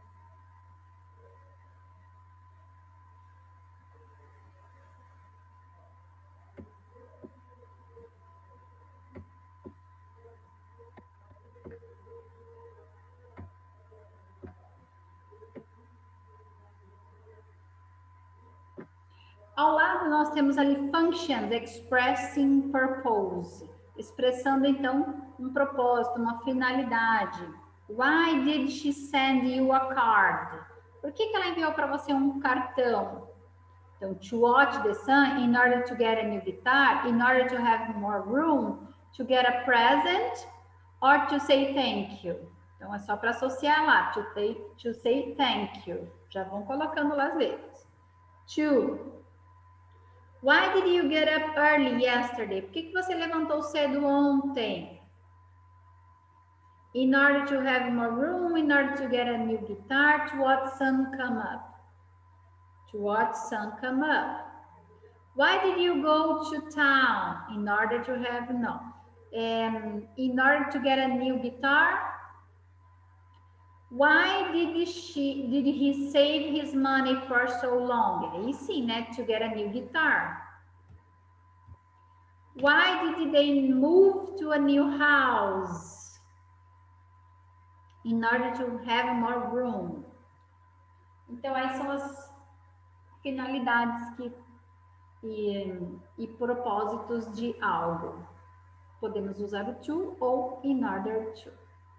Ao lado nós temos ali functions, expressing purpose, expressando então um propósito, uma finalidade. Why did she send you a card? Por que que ela enviou para você um cartão? Então, to watch the sun, in order to get a new guitar, in order to have more room, to get a present, or to say thank you. Então, é só para associar lá, to, say, to say thank you. Já vão colocando lá as letras. To. Why did you get up early yesterday? Por que que você levantou cedo ontem? In order to have more room, in order to get a new guitar, to watch sun come up. To watch sun come up. Why did you go to town? In order to have, no. Um, in order to get a new guitar. Why did she, did he save his money for so long? Aí sim, né? To get a new guitar. Why did they move to a new house? In order to have more room. Então, aí são as finalidades que, e, e propósitos de algo. Podemos usar o to ou in order to.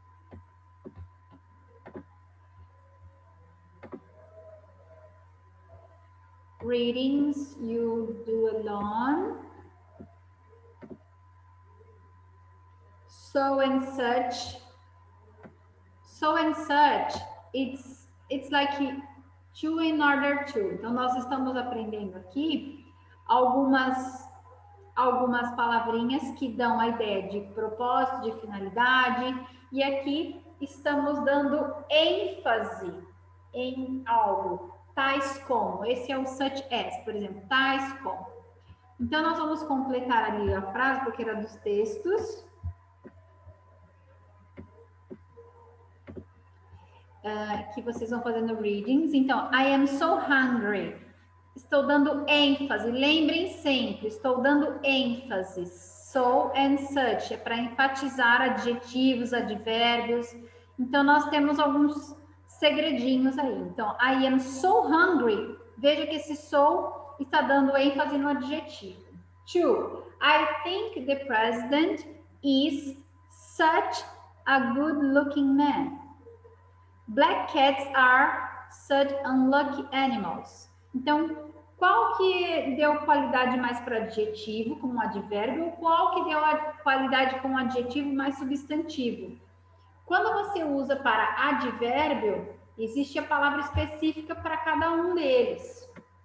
Readings you do alone. So and such. So and such. It's, it's like to in order to. Então, nós estamos aprendendo aqui algumas, algumas palavrinhas que dão a ideia de propósito, de finalidade. E aqui estamos dando ênfase em algo. Tais como. Esse é o such as, por exemplo. Tais como. Então, nós vamos completar ali a frase, porque era dos textos. Uh, que vocês vão fazendo readings. Então, I am so hungry. Estou dando ênfase. Lembrem sempre, estou dando ênfase. So and such. É para enfatizar adjetivos, advérbios. Então, nós temos alguns segredinhos aí. Então, I am so hungry. Veja que esse so está dando ênfase no adjetivo. Two, I think the president is such a good-looking man. Black cats are such unlucky animals. Então, qual que deu qualidade mais para adjetivo, como advérbio, ou qual que deu a qualidade como adjetivo mais substantivo? Quando você usa para advérbio, existe a palavra específica para cada um deles.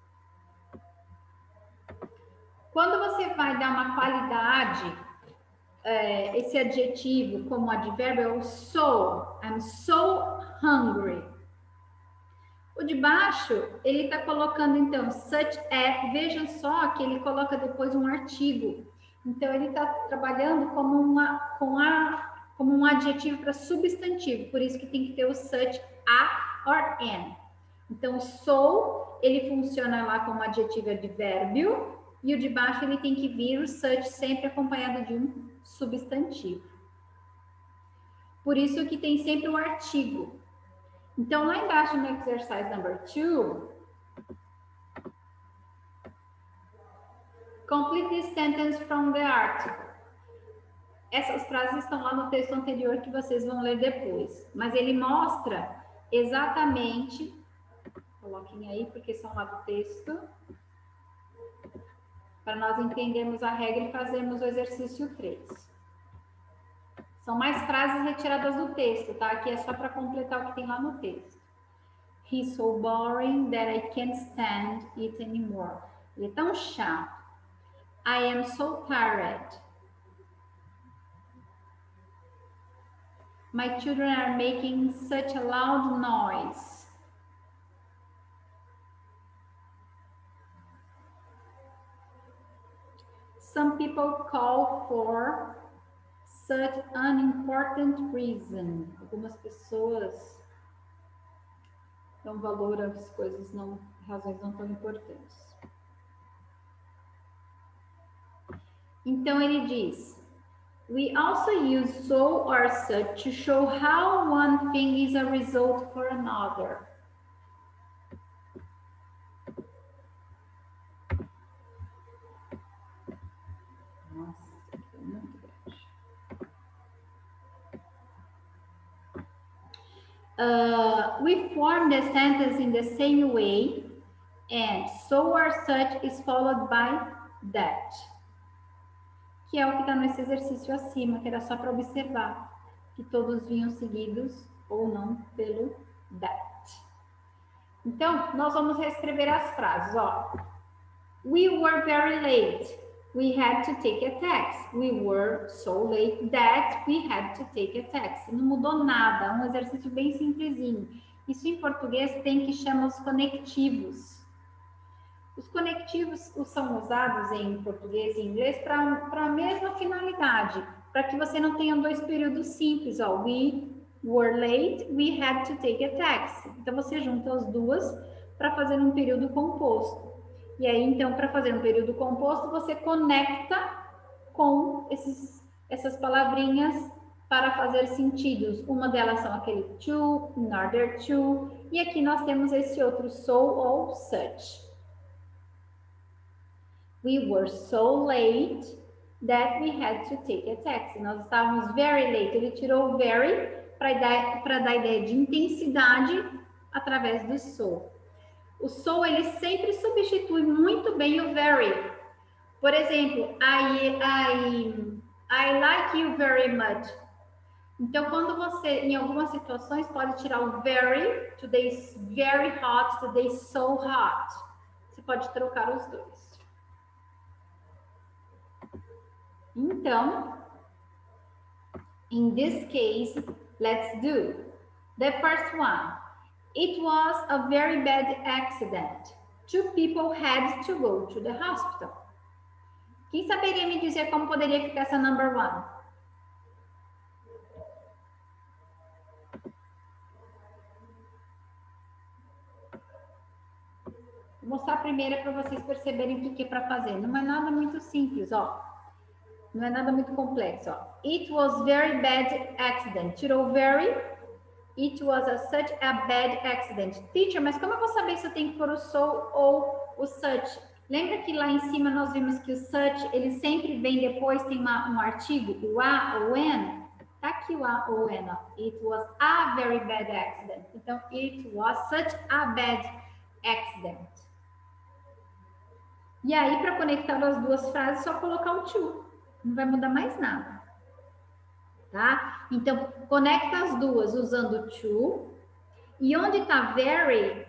Quando você vai dar uma qualidade, é, esse adjetivo como advérbio é o so. I'm so hungry. O de baixo, ele está colocando, então, such as. Vejam só que ele coloca depois um artigo. Então, ele está trabalhando como, uma, com a, como um adjetivo para substantivo. Por isso que tem que ter o such, a or an. Então, so, ele funciona lá como adjetivo advérbio. E o de baixo, ele tem que vir o such sempre acompanhado de um substantivo. Por isso que tem sempre um artigo. Então, lá embaixo no exercise number two, complete this sentence from the article. Essas frases estão lá no texto anterior que vocês vão ler depois. Mas ele mostra exatamente, coloquem aí porque são lá do texto, para nós entendermos a regra e fazermos o exercício três. São mais frases retiradas do texto, tá? Aqui é só para completar o que tem lá no texto. He's so boring that I can't stand it anymore. Ele é tão chato. I am so tired. My children are making such a loud noise. Some people call for such an important reason. Algumas pessoas dão valor às coisas não, razões não tão importantes. Então ele diz: we also use so or such to show how one thing is a result for another. Uh, we form the sentence in the same way, and so or such is followed by that. Que é o que está nesse exercício acima, que era só para observar que todos vinham seguidos ou não pelo that. Então, nós vamos reescrever as frases, ó. We were very late. We had to take a taxi. We were so late that we had to take a taxi. Não mudou nada, é um exercício bem simplesinho. Isso em português tem que chamar os conectivos. Os conectivos são usados em português e inglês para a mesma finalidade, para que você não tenha dois períodos simples. Ó. We were late, we had to take a taxi. Então, você junta as duas para fazer um período composto. E aí, então, para fazer um período composto, você conecta com esses, essas palavrinhas para fazer sentidos. Uma delas são aquele to, in order to, e aqui nós temos esse outro so ou such. We were so late that we had to take a taxi. Nós estávamos very late. Ele tirou very para dar, para dar ideia de intensidade através do so. O so, ele sempre substitui muito bem o very. Por exemplo, I, I, I like you very much. Então, quando você, em algumas situações, pode tirar o very, today's very hot, today's so hot. Você pode trocar os dois. Então, in this case, let's do the first one. It was a very bad accident. Two people had to go to the hospital. Quem saberia me dizer como poderia ficar essa number one? Vou mostrar a primeira para vocês perceberem o que é para fazer. Não é nada muito simples, ó. Não é nada muito complexo, ó. It was very bad accident. Tirou very, It was a, such a bad accident. Teacher, mas como eu vou saber se eu tenho que pôr o so ou o such? Lembra que lá em cima nós vimos que o such, ele sempre vem depois, tem uma, um artigo, o a ou n? Tá aqui o a ou n, ó. It was a very bad accident. Então, it was such a bad accident. E aí, para conectar as duas frases, só colocar o to. Não vai mudar mais nada. Tá? Então, conecta as duas usando to. E onde está very,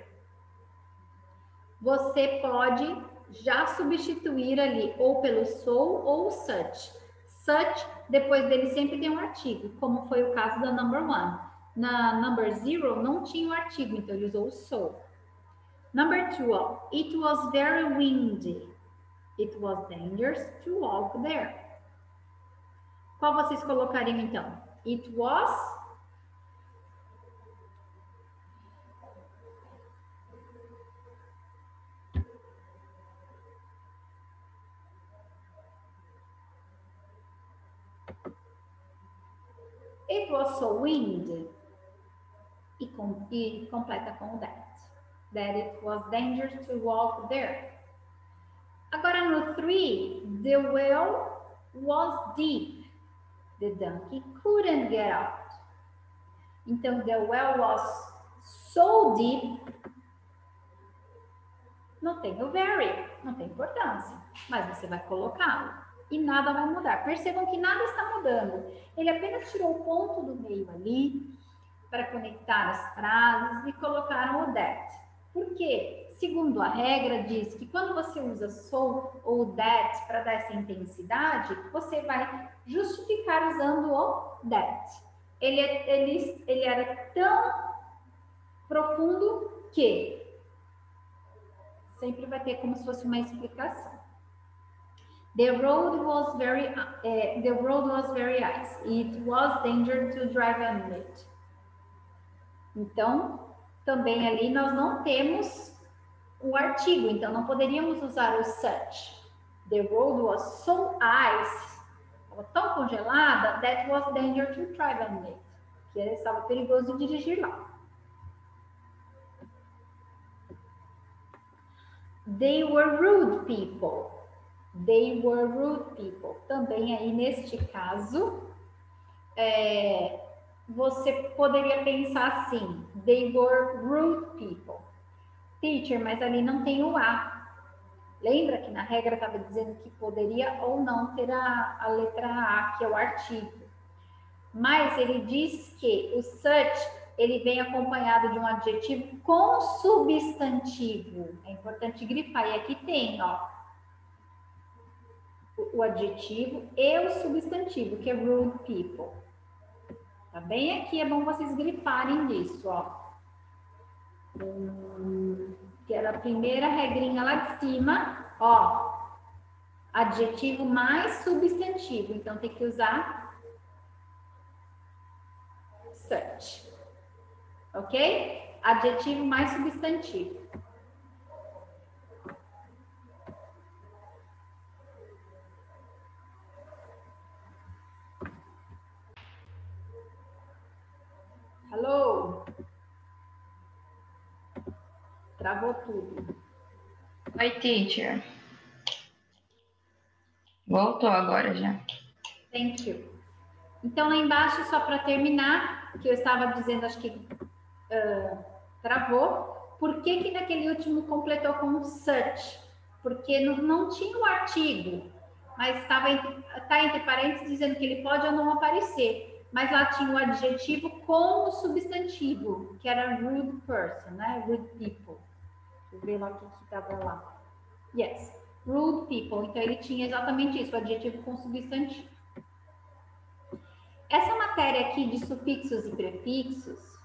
você pode já substituir ali ou pelo so ou such. Such, depois dele sempre tem um artigo, como foi o caso da number one. Na number zero não tinha o artigo, então ele usou o so. Number two, ó, it was very windy. It was dangerous to walk there. Qual vocês colocariam então? It was It was so windy. E, com, e completa com that. That it was dangerous to walk there. Agora no three, the well was deep. The donkey couldn't get out. Então, the well was so deep. Não tem o very, não tem importância. Mas você vai colocá-lo. E nada vai mudar. Percebam que nada está mudando. Ele apenas tirou o ponto do meio ali para conectar as frases e colocaram o that. Por quê? Segundo a regra, diz que quando você usa so ou that para dar essa intensidade, você vai justificar usando o that. Ele, ele, ele era tão profundo que sempre vai ter como se fosse uma explicação. The road was very, uh, the road was very icy. It was dangerous to drive on it. Então, também ali nós não temos o artigo, então não poderíamos usar o such. The road was so ice, estava tão congelada, that was dangerous to drive on it. Que estava perigoso de dirigir lá. They were rude people. They were rude people. Também aí, neste caso, é, você poderia pensar assim, they were rude people. Teacher, mas ali não tem o a. Lembra que na regra estava dizendo que poderia ou não ter a, a letra a, que é o artigo. Mas ele diz que o such, ele vem acompanhado de um adjetivo com substantivo. É importante grifar. E aqui tem, ó, o, o adjetivo e o substantivo, que é rude people. Tá bem aqui, é bom vocês grifarem disso, ó. Hum, que era a primeira regrinha lá de cima, ó. Adjetivo mais substantivo. Então, tem que usar such. Ok? Adjetivo mais substantivo. Hello? Travou tudo. Oi, teacher. Voltou agora já. Thank you. Então, lá embaixo, só para terminar, que eu estava dizendo, acho que uh, travou. Por que que naquele último completou com such? Porque não, não tinha o artigo, mas estava tá entre parênteses dizendo que ele pode ou não aparecer. Mas lá tinha o adjetivo com o substantivo, que era rude person, né? Rude people. Deixa eu ver lá o que estava lá. Yes, rude people. Então, ele tinha exatamente isso, o adjetivo com substantivo. Essa matéria aqui de sufixos e prefixos,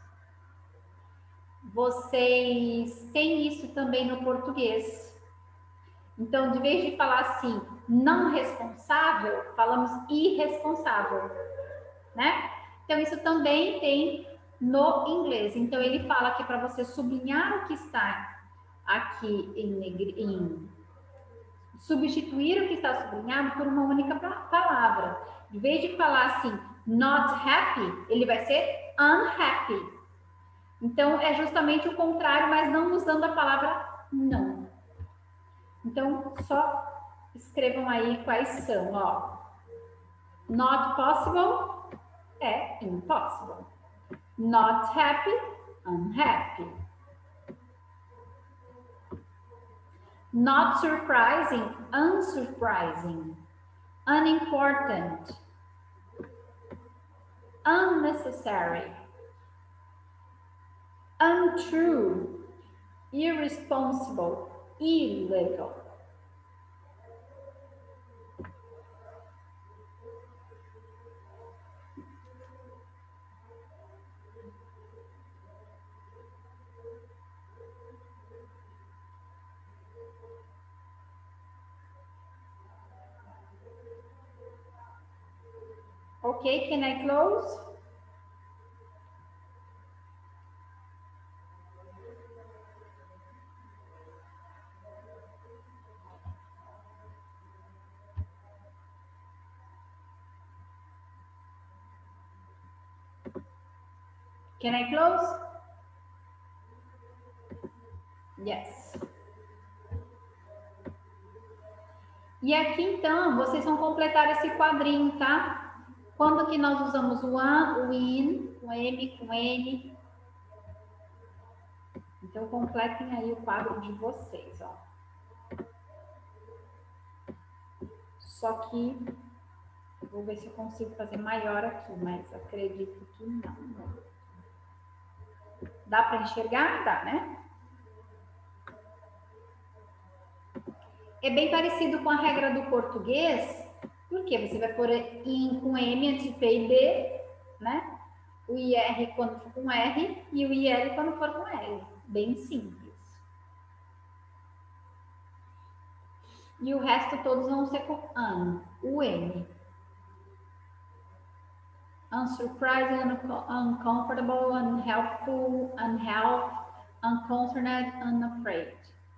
vocês têm isso também no português. Então, de vez de falar assim, não responsável, falamos irresponsável, né? Então, isso também tem no inglês. Então, ele fala que para você sublinhar o que está aqui em, em substituir o que está sublinhado por uma única palavra. Em vez de falar assim, not happy, ele vai ser unhappy. Então, é justamente o contrário, mas não usando a palavra não. Então, só escrevam aí quais são, ó. Not possible é impossible. Not happy, unhappy. Not surprising, unsurprising. Unimportant. Unnecessary. Untrue. Irresponsible. Illegal. Okay, can I close? Can I close? Yes. E aqui, então, vocês vão completar esse quadrinho, tá? Quando que nós usamos o an, o in, o m com n. Então, completem aí o quadro de vocês, ó. Só que, vou ver se eu consigo fazer maior aqui, mas acredito que não. não. Dá para enxergar? Dá, né? É bem parecido com a regra do português, porque você vai pôr in com M antes de P e B, né? O I R quando for com R e o I L quando for com L. Bem simples. E o resto todos vão ser com an, o M. Unsurprising, uncomfortable, unhelpful, unhealth, unconcerned, unafraid.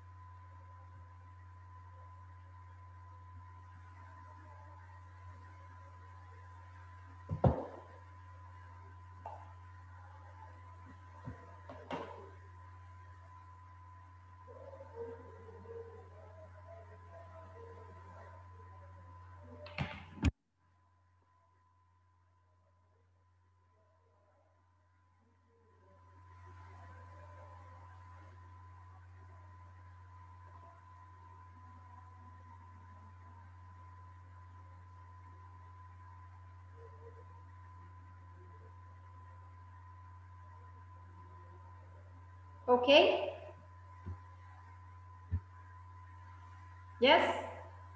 Okay? Yes?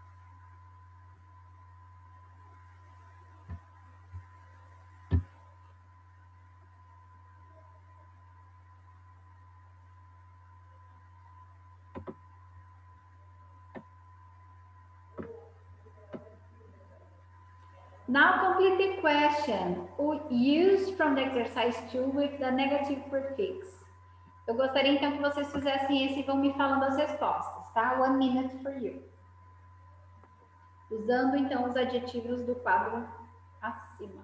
Now complete the question. Use from the exercise two with the negative prefix. Eu gostaria então que vocês fizessem esse e vão me falando as respostas, tá? One minute for you. Usando então os adjetivos do quadro acima.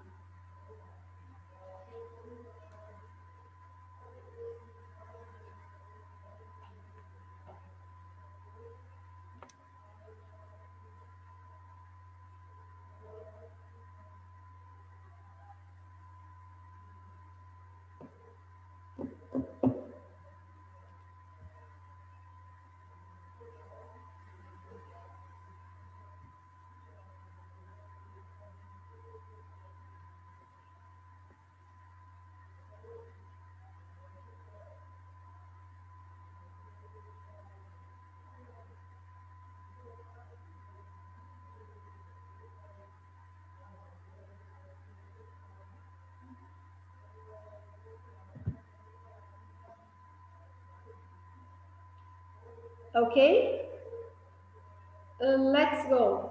Okay? Uh, let's go.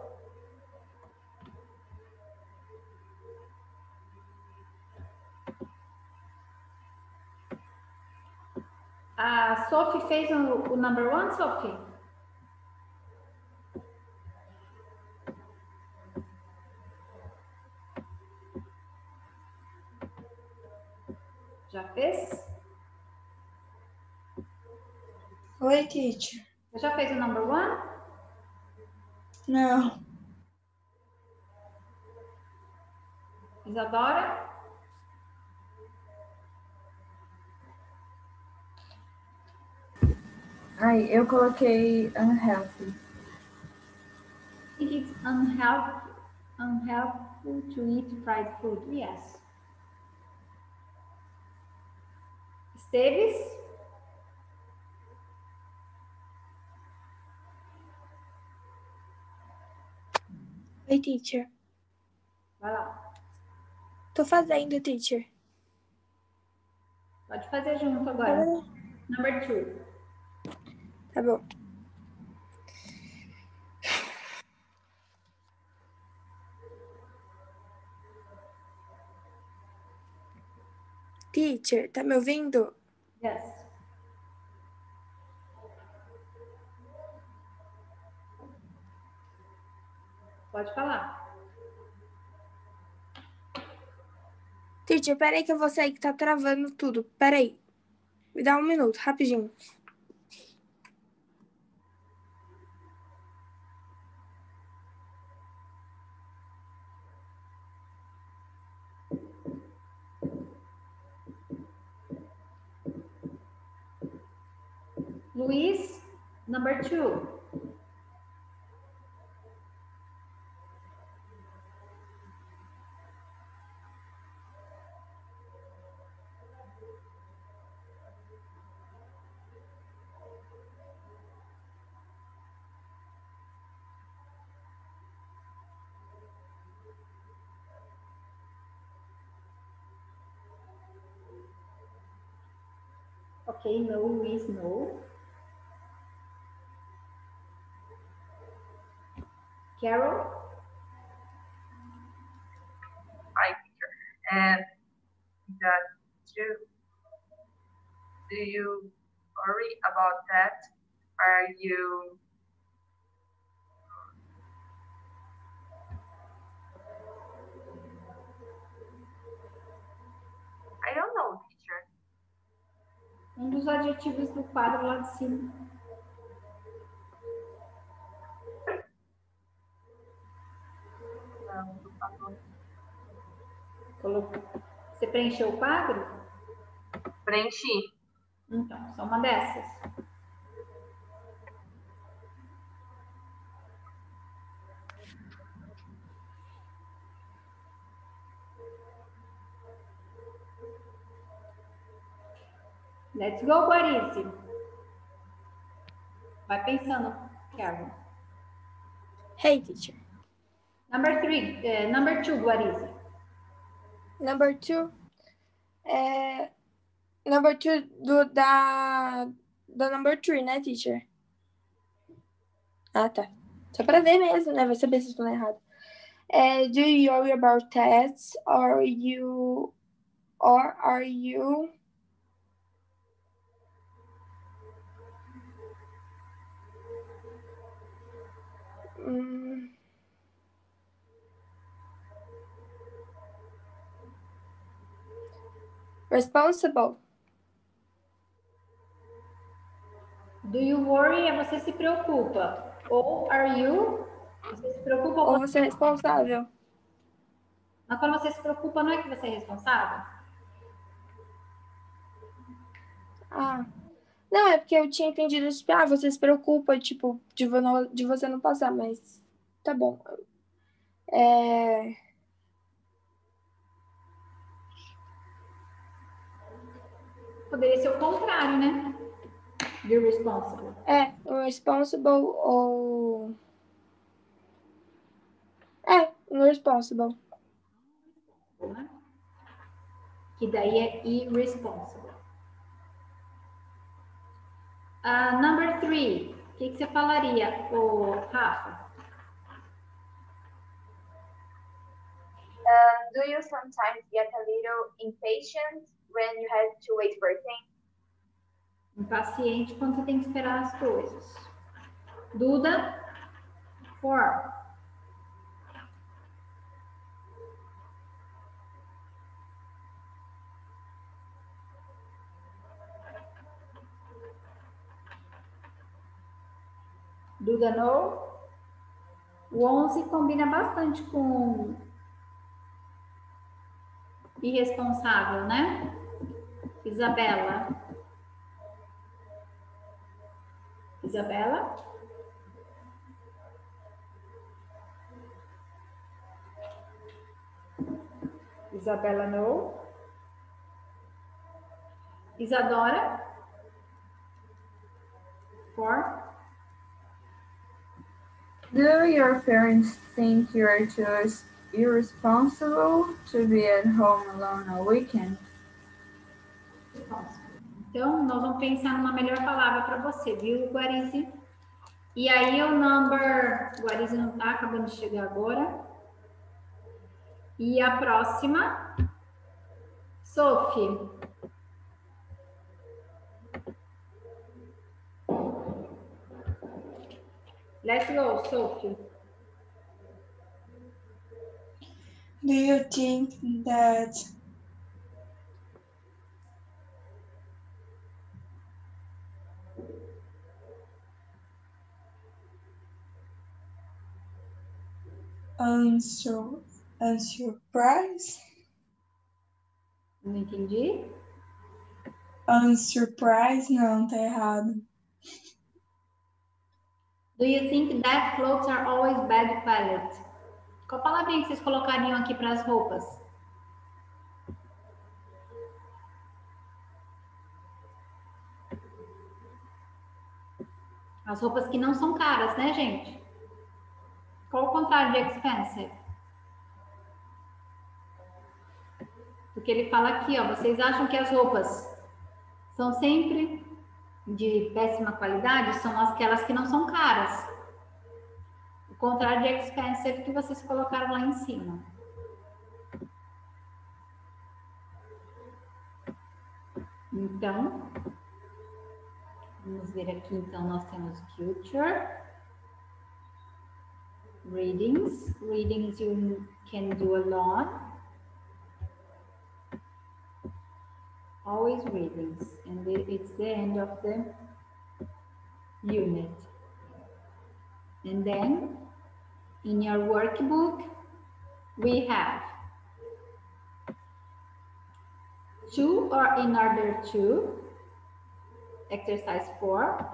A Sophie fez o, o number one, Sophie? Já fez? Oi, teacher. Você já fez o number one? Não. Isadora? Ai, eu coloquei unhealthy. I think it's unhealthy, unhealthy to eat fried food. Yes. Esteves? Oi, teacher. Vai lá. Tô fazendo, teacher. Pode fazer junto agora. Number two. Tá bom. Teacher, tá me ouvindo? Yes. Pode falar. Teacher, peraí que eu vou sair que tá travando tudo. Peraí. Me dá um minuto, rapidinho. Luiz, number two. Okay, no, Luiz, no. Carol? Hi, teacher. And that too. Do you worry about that? Are you I don't know, teacher. Um dos adjetivos do quadro lá de cima. Não, por favor. Colocou. Você preencheu o quadro? Preenchi. Então, só uma dessas. Let's go, Guarice. Vai pensando, Carol. Hey, teacher. Number three, uh, number two, Guarice. Number two. É... Number two do, da... da number three, né, teacher? Ah, tá. Só pra ver mesmo, né? Vai saber se estou errado. É, do you worry about tests? Or you... Or are you... Hum... Responsible. Do you worry é você se preocupa. Ou are you? Você se preocupa ou você é responsável. Mas quando você se preocupa, não é que você é responsável? Ah. Não, é porque eu tinha entendido, tipo, ah, você se preocupa, tipo, de, vo- de você não passar, mas tá bom. É... Poderia ser o contrário, né? Be responsible. É, o responsible ou... É, o responsible. Né? Que daí é irresponsible. Uh, number three. O que, que você falaria, ô, Rafa? Uh, do you sometimes get a little impatient when you have to wait for things? Impaciente quando você tem que esperar as coisas. Duda? Four. Duda no. O onze combina bastante com irresponsável, né? Isabela. Isabela? Isabela no. Isadora? Four. Do your parents think you're too irresponsible to be at home alone all weekend? Então, nós vamos pensar numa melhor palavra para você, viu, Guarizi? E aí, o number... O Guarizi não está acabando de chegar agora. E a próxima... Sophie. Let's go, Sophie. Do you think that unsur unsurprised? Não entendi. Unsurprised? Não, tá errado. Do you think that clothes are always bad quality? Qual palavrinha que vocês colocariam aqui para as roupas? As roupas que não são caras, né, gente? Qual o contrário de expensive? Porque ele fala aqui, ó, vocês acham que as roupas são sempre de péssima qualidade? São aquelas que não são caras. O contrário de expensive que vocês colocaram lá em cima. Então, vamos ver aqui, então, nós temos future, readings, readings you can do alone, always readings, and it's the end of the unit. And then, in your workbook, we have to or in order to, exercise four.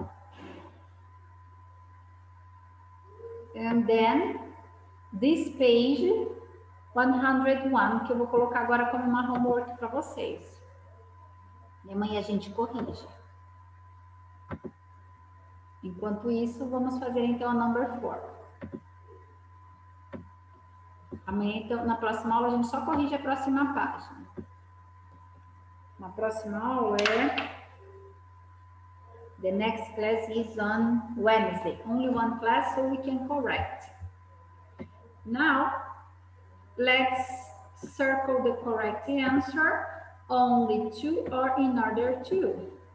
And then, this page one hundred one, que eu vou colocar agora como uma homework para vocês. E amanhã a gente corrige. Enquanto isso, vamos fazer então a number four. Amanhã, então, na próxima aula, a gente só corrige a próxima página. Na próxima aula é... The next class is on Wednesday. Only one class, so we can correct. Now, let's circle the correct answer. Only to or in order to.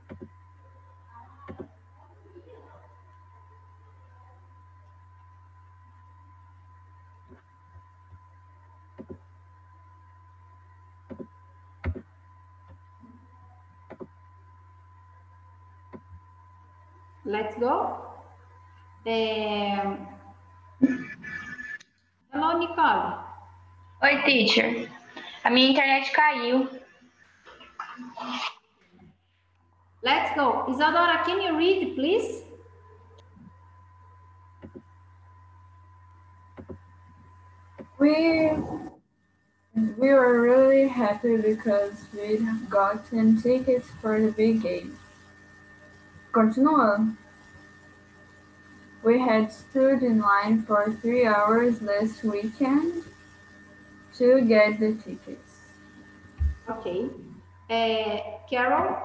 Let's go. É... Hello, Nicole. Oi, teacher. A minha internet caiu. Let's go. Isadora, can you read, please? We we were really happy because we'd gotten tickets for the big game. Continuando. We had stood in line for three hours last weekend to get the tickets. Ok. É, Carol?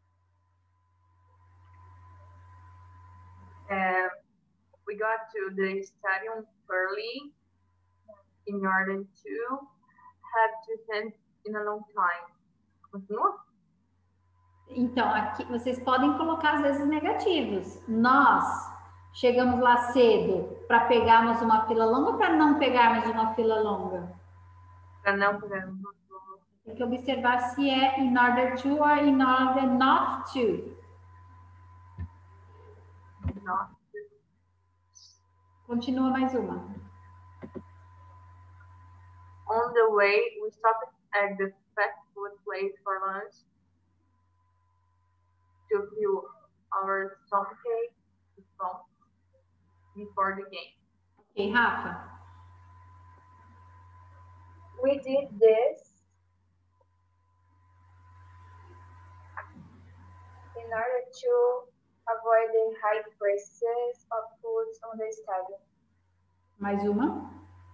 Uh, we got to the stadium early in order to have to stand in a long time. Continua? Então, aqui vocês podem colocar às vezes negativos. Nós chegamos lá cedo para pegarmos uma fila longa ou para não pegarmos uma fila longa? Para não pegarmos uma fila longa. Tem que observar se é in order to or in order not to. Not to. Continua mais uma. On the way, we stopped at the fast food place for lunch to fill our stomachache before the game. Ok, Rafa. We did this in order to avoid the high prices of foods on the stadium. Mais uma.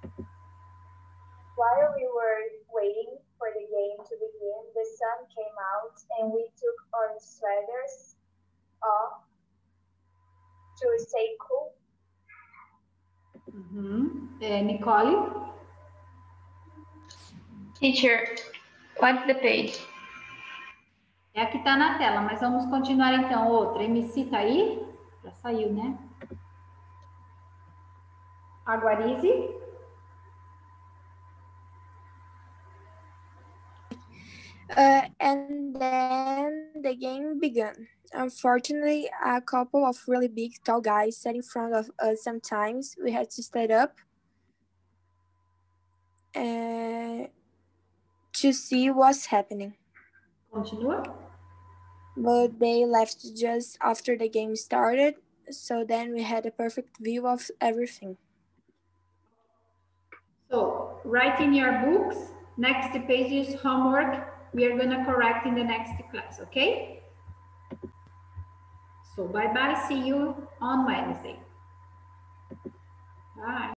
While we were waiting for the game to begin, the sun came out and we took our sweaters off to stay cool. Uhum. É, Nicole? Teacher, what's the page? É a que tá na tela, mas vamos continuar então. Outra. M C tá aí? Já saiu, né? Aguarize? Uh, and then the game began. Unfortunately, a couple of really big, tall guys sat in front of us. Sometimes we had to stand up uh, to see what's happening. Continua. But they left just after the game started, so then we had a perfect view of everything. So, write in your books. Next page is homework. We are going to correct in the next class, okay? So, bye-bye. See you on Wednesday. Bye.